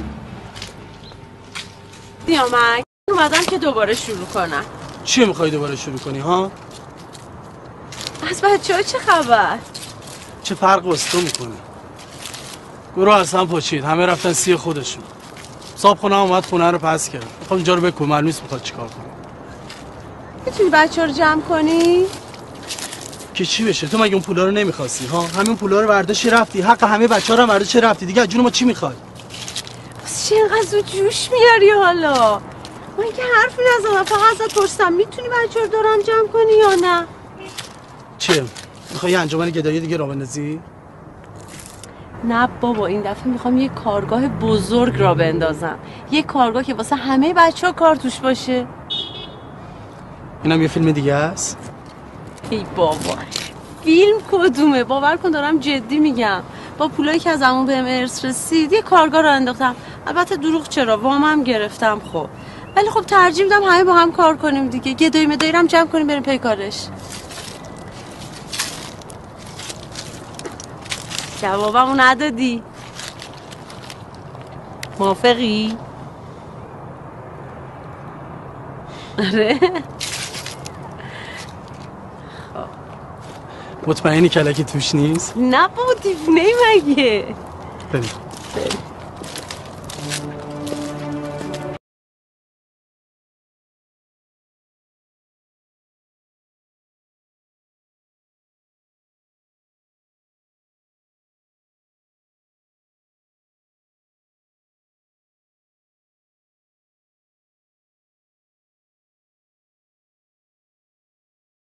بیا من اومدم که دوباره شروع کنم. چی میخوای دوباره شروع کنی ها؟ از بچه ها چه خبر؟ چه فرق واسه تو میکنه؟ گروه اصلا پاچید، همه رفتن سی خودشون. صاحب خونه اومد خونه رو پس کرد. میخوام اینجا رو بکن، معلوم نیست میخواد چیکار کنه. میتونی بچه ها رو جمع کنی؟ که چی بشه؟ تو مگه اون پولا رو نمیخواستی ها؟ همین پولا رو برداشتی رفتی، حق همه بچه‌ها رو برداشتی رفتی. دیگه از جون ما چی میخوای؟ بس چه اینقدر زود جوش میاری حالا؟ من که حرفی نزدم، فقط ازت پرسیدم میتونی بچه ها رو دورم جمع کنی یا نه؟ چه؟ میخوای یه انجمن گدایی دیگه راه بندازی؟ نه بابا، این دفعه میخوام یه کارگاه بزرگ را بندازم. یه کارگاه که واسه همه بچه ها کار توش باشه. اینم یه فیلم دیگه است؟ ای بابا، فیلم کدومه؟ باور کن دارم جدی میگم. با پولایی که از عمو بهم ارث رسید یه کارگاه را انداختم. البته دروغ چرا، وامم گرفتم خب. ولی خب ترجیح میدم همه با هم کار کنیم دیگه. گدایی مدایی رو هم جمع کنیم بریم پی کارش. جوابمو ندادی. موافقی؟ آره مطمئنی کلکی توش نیست؟ نه بابا دیوونه مگه؟ بریم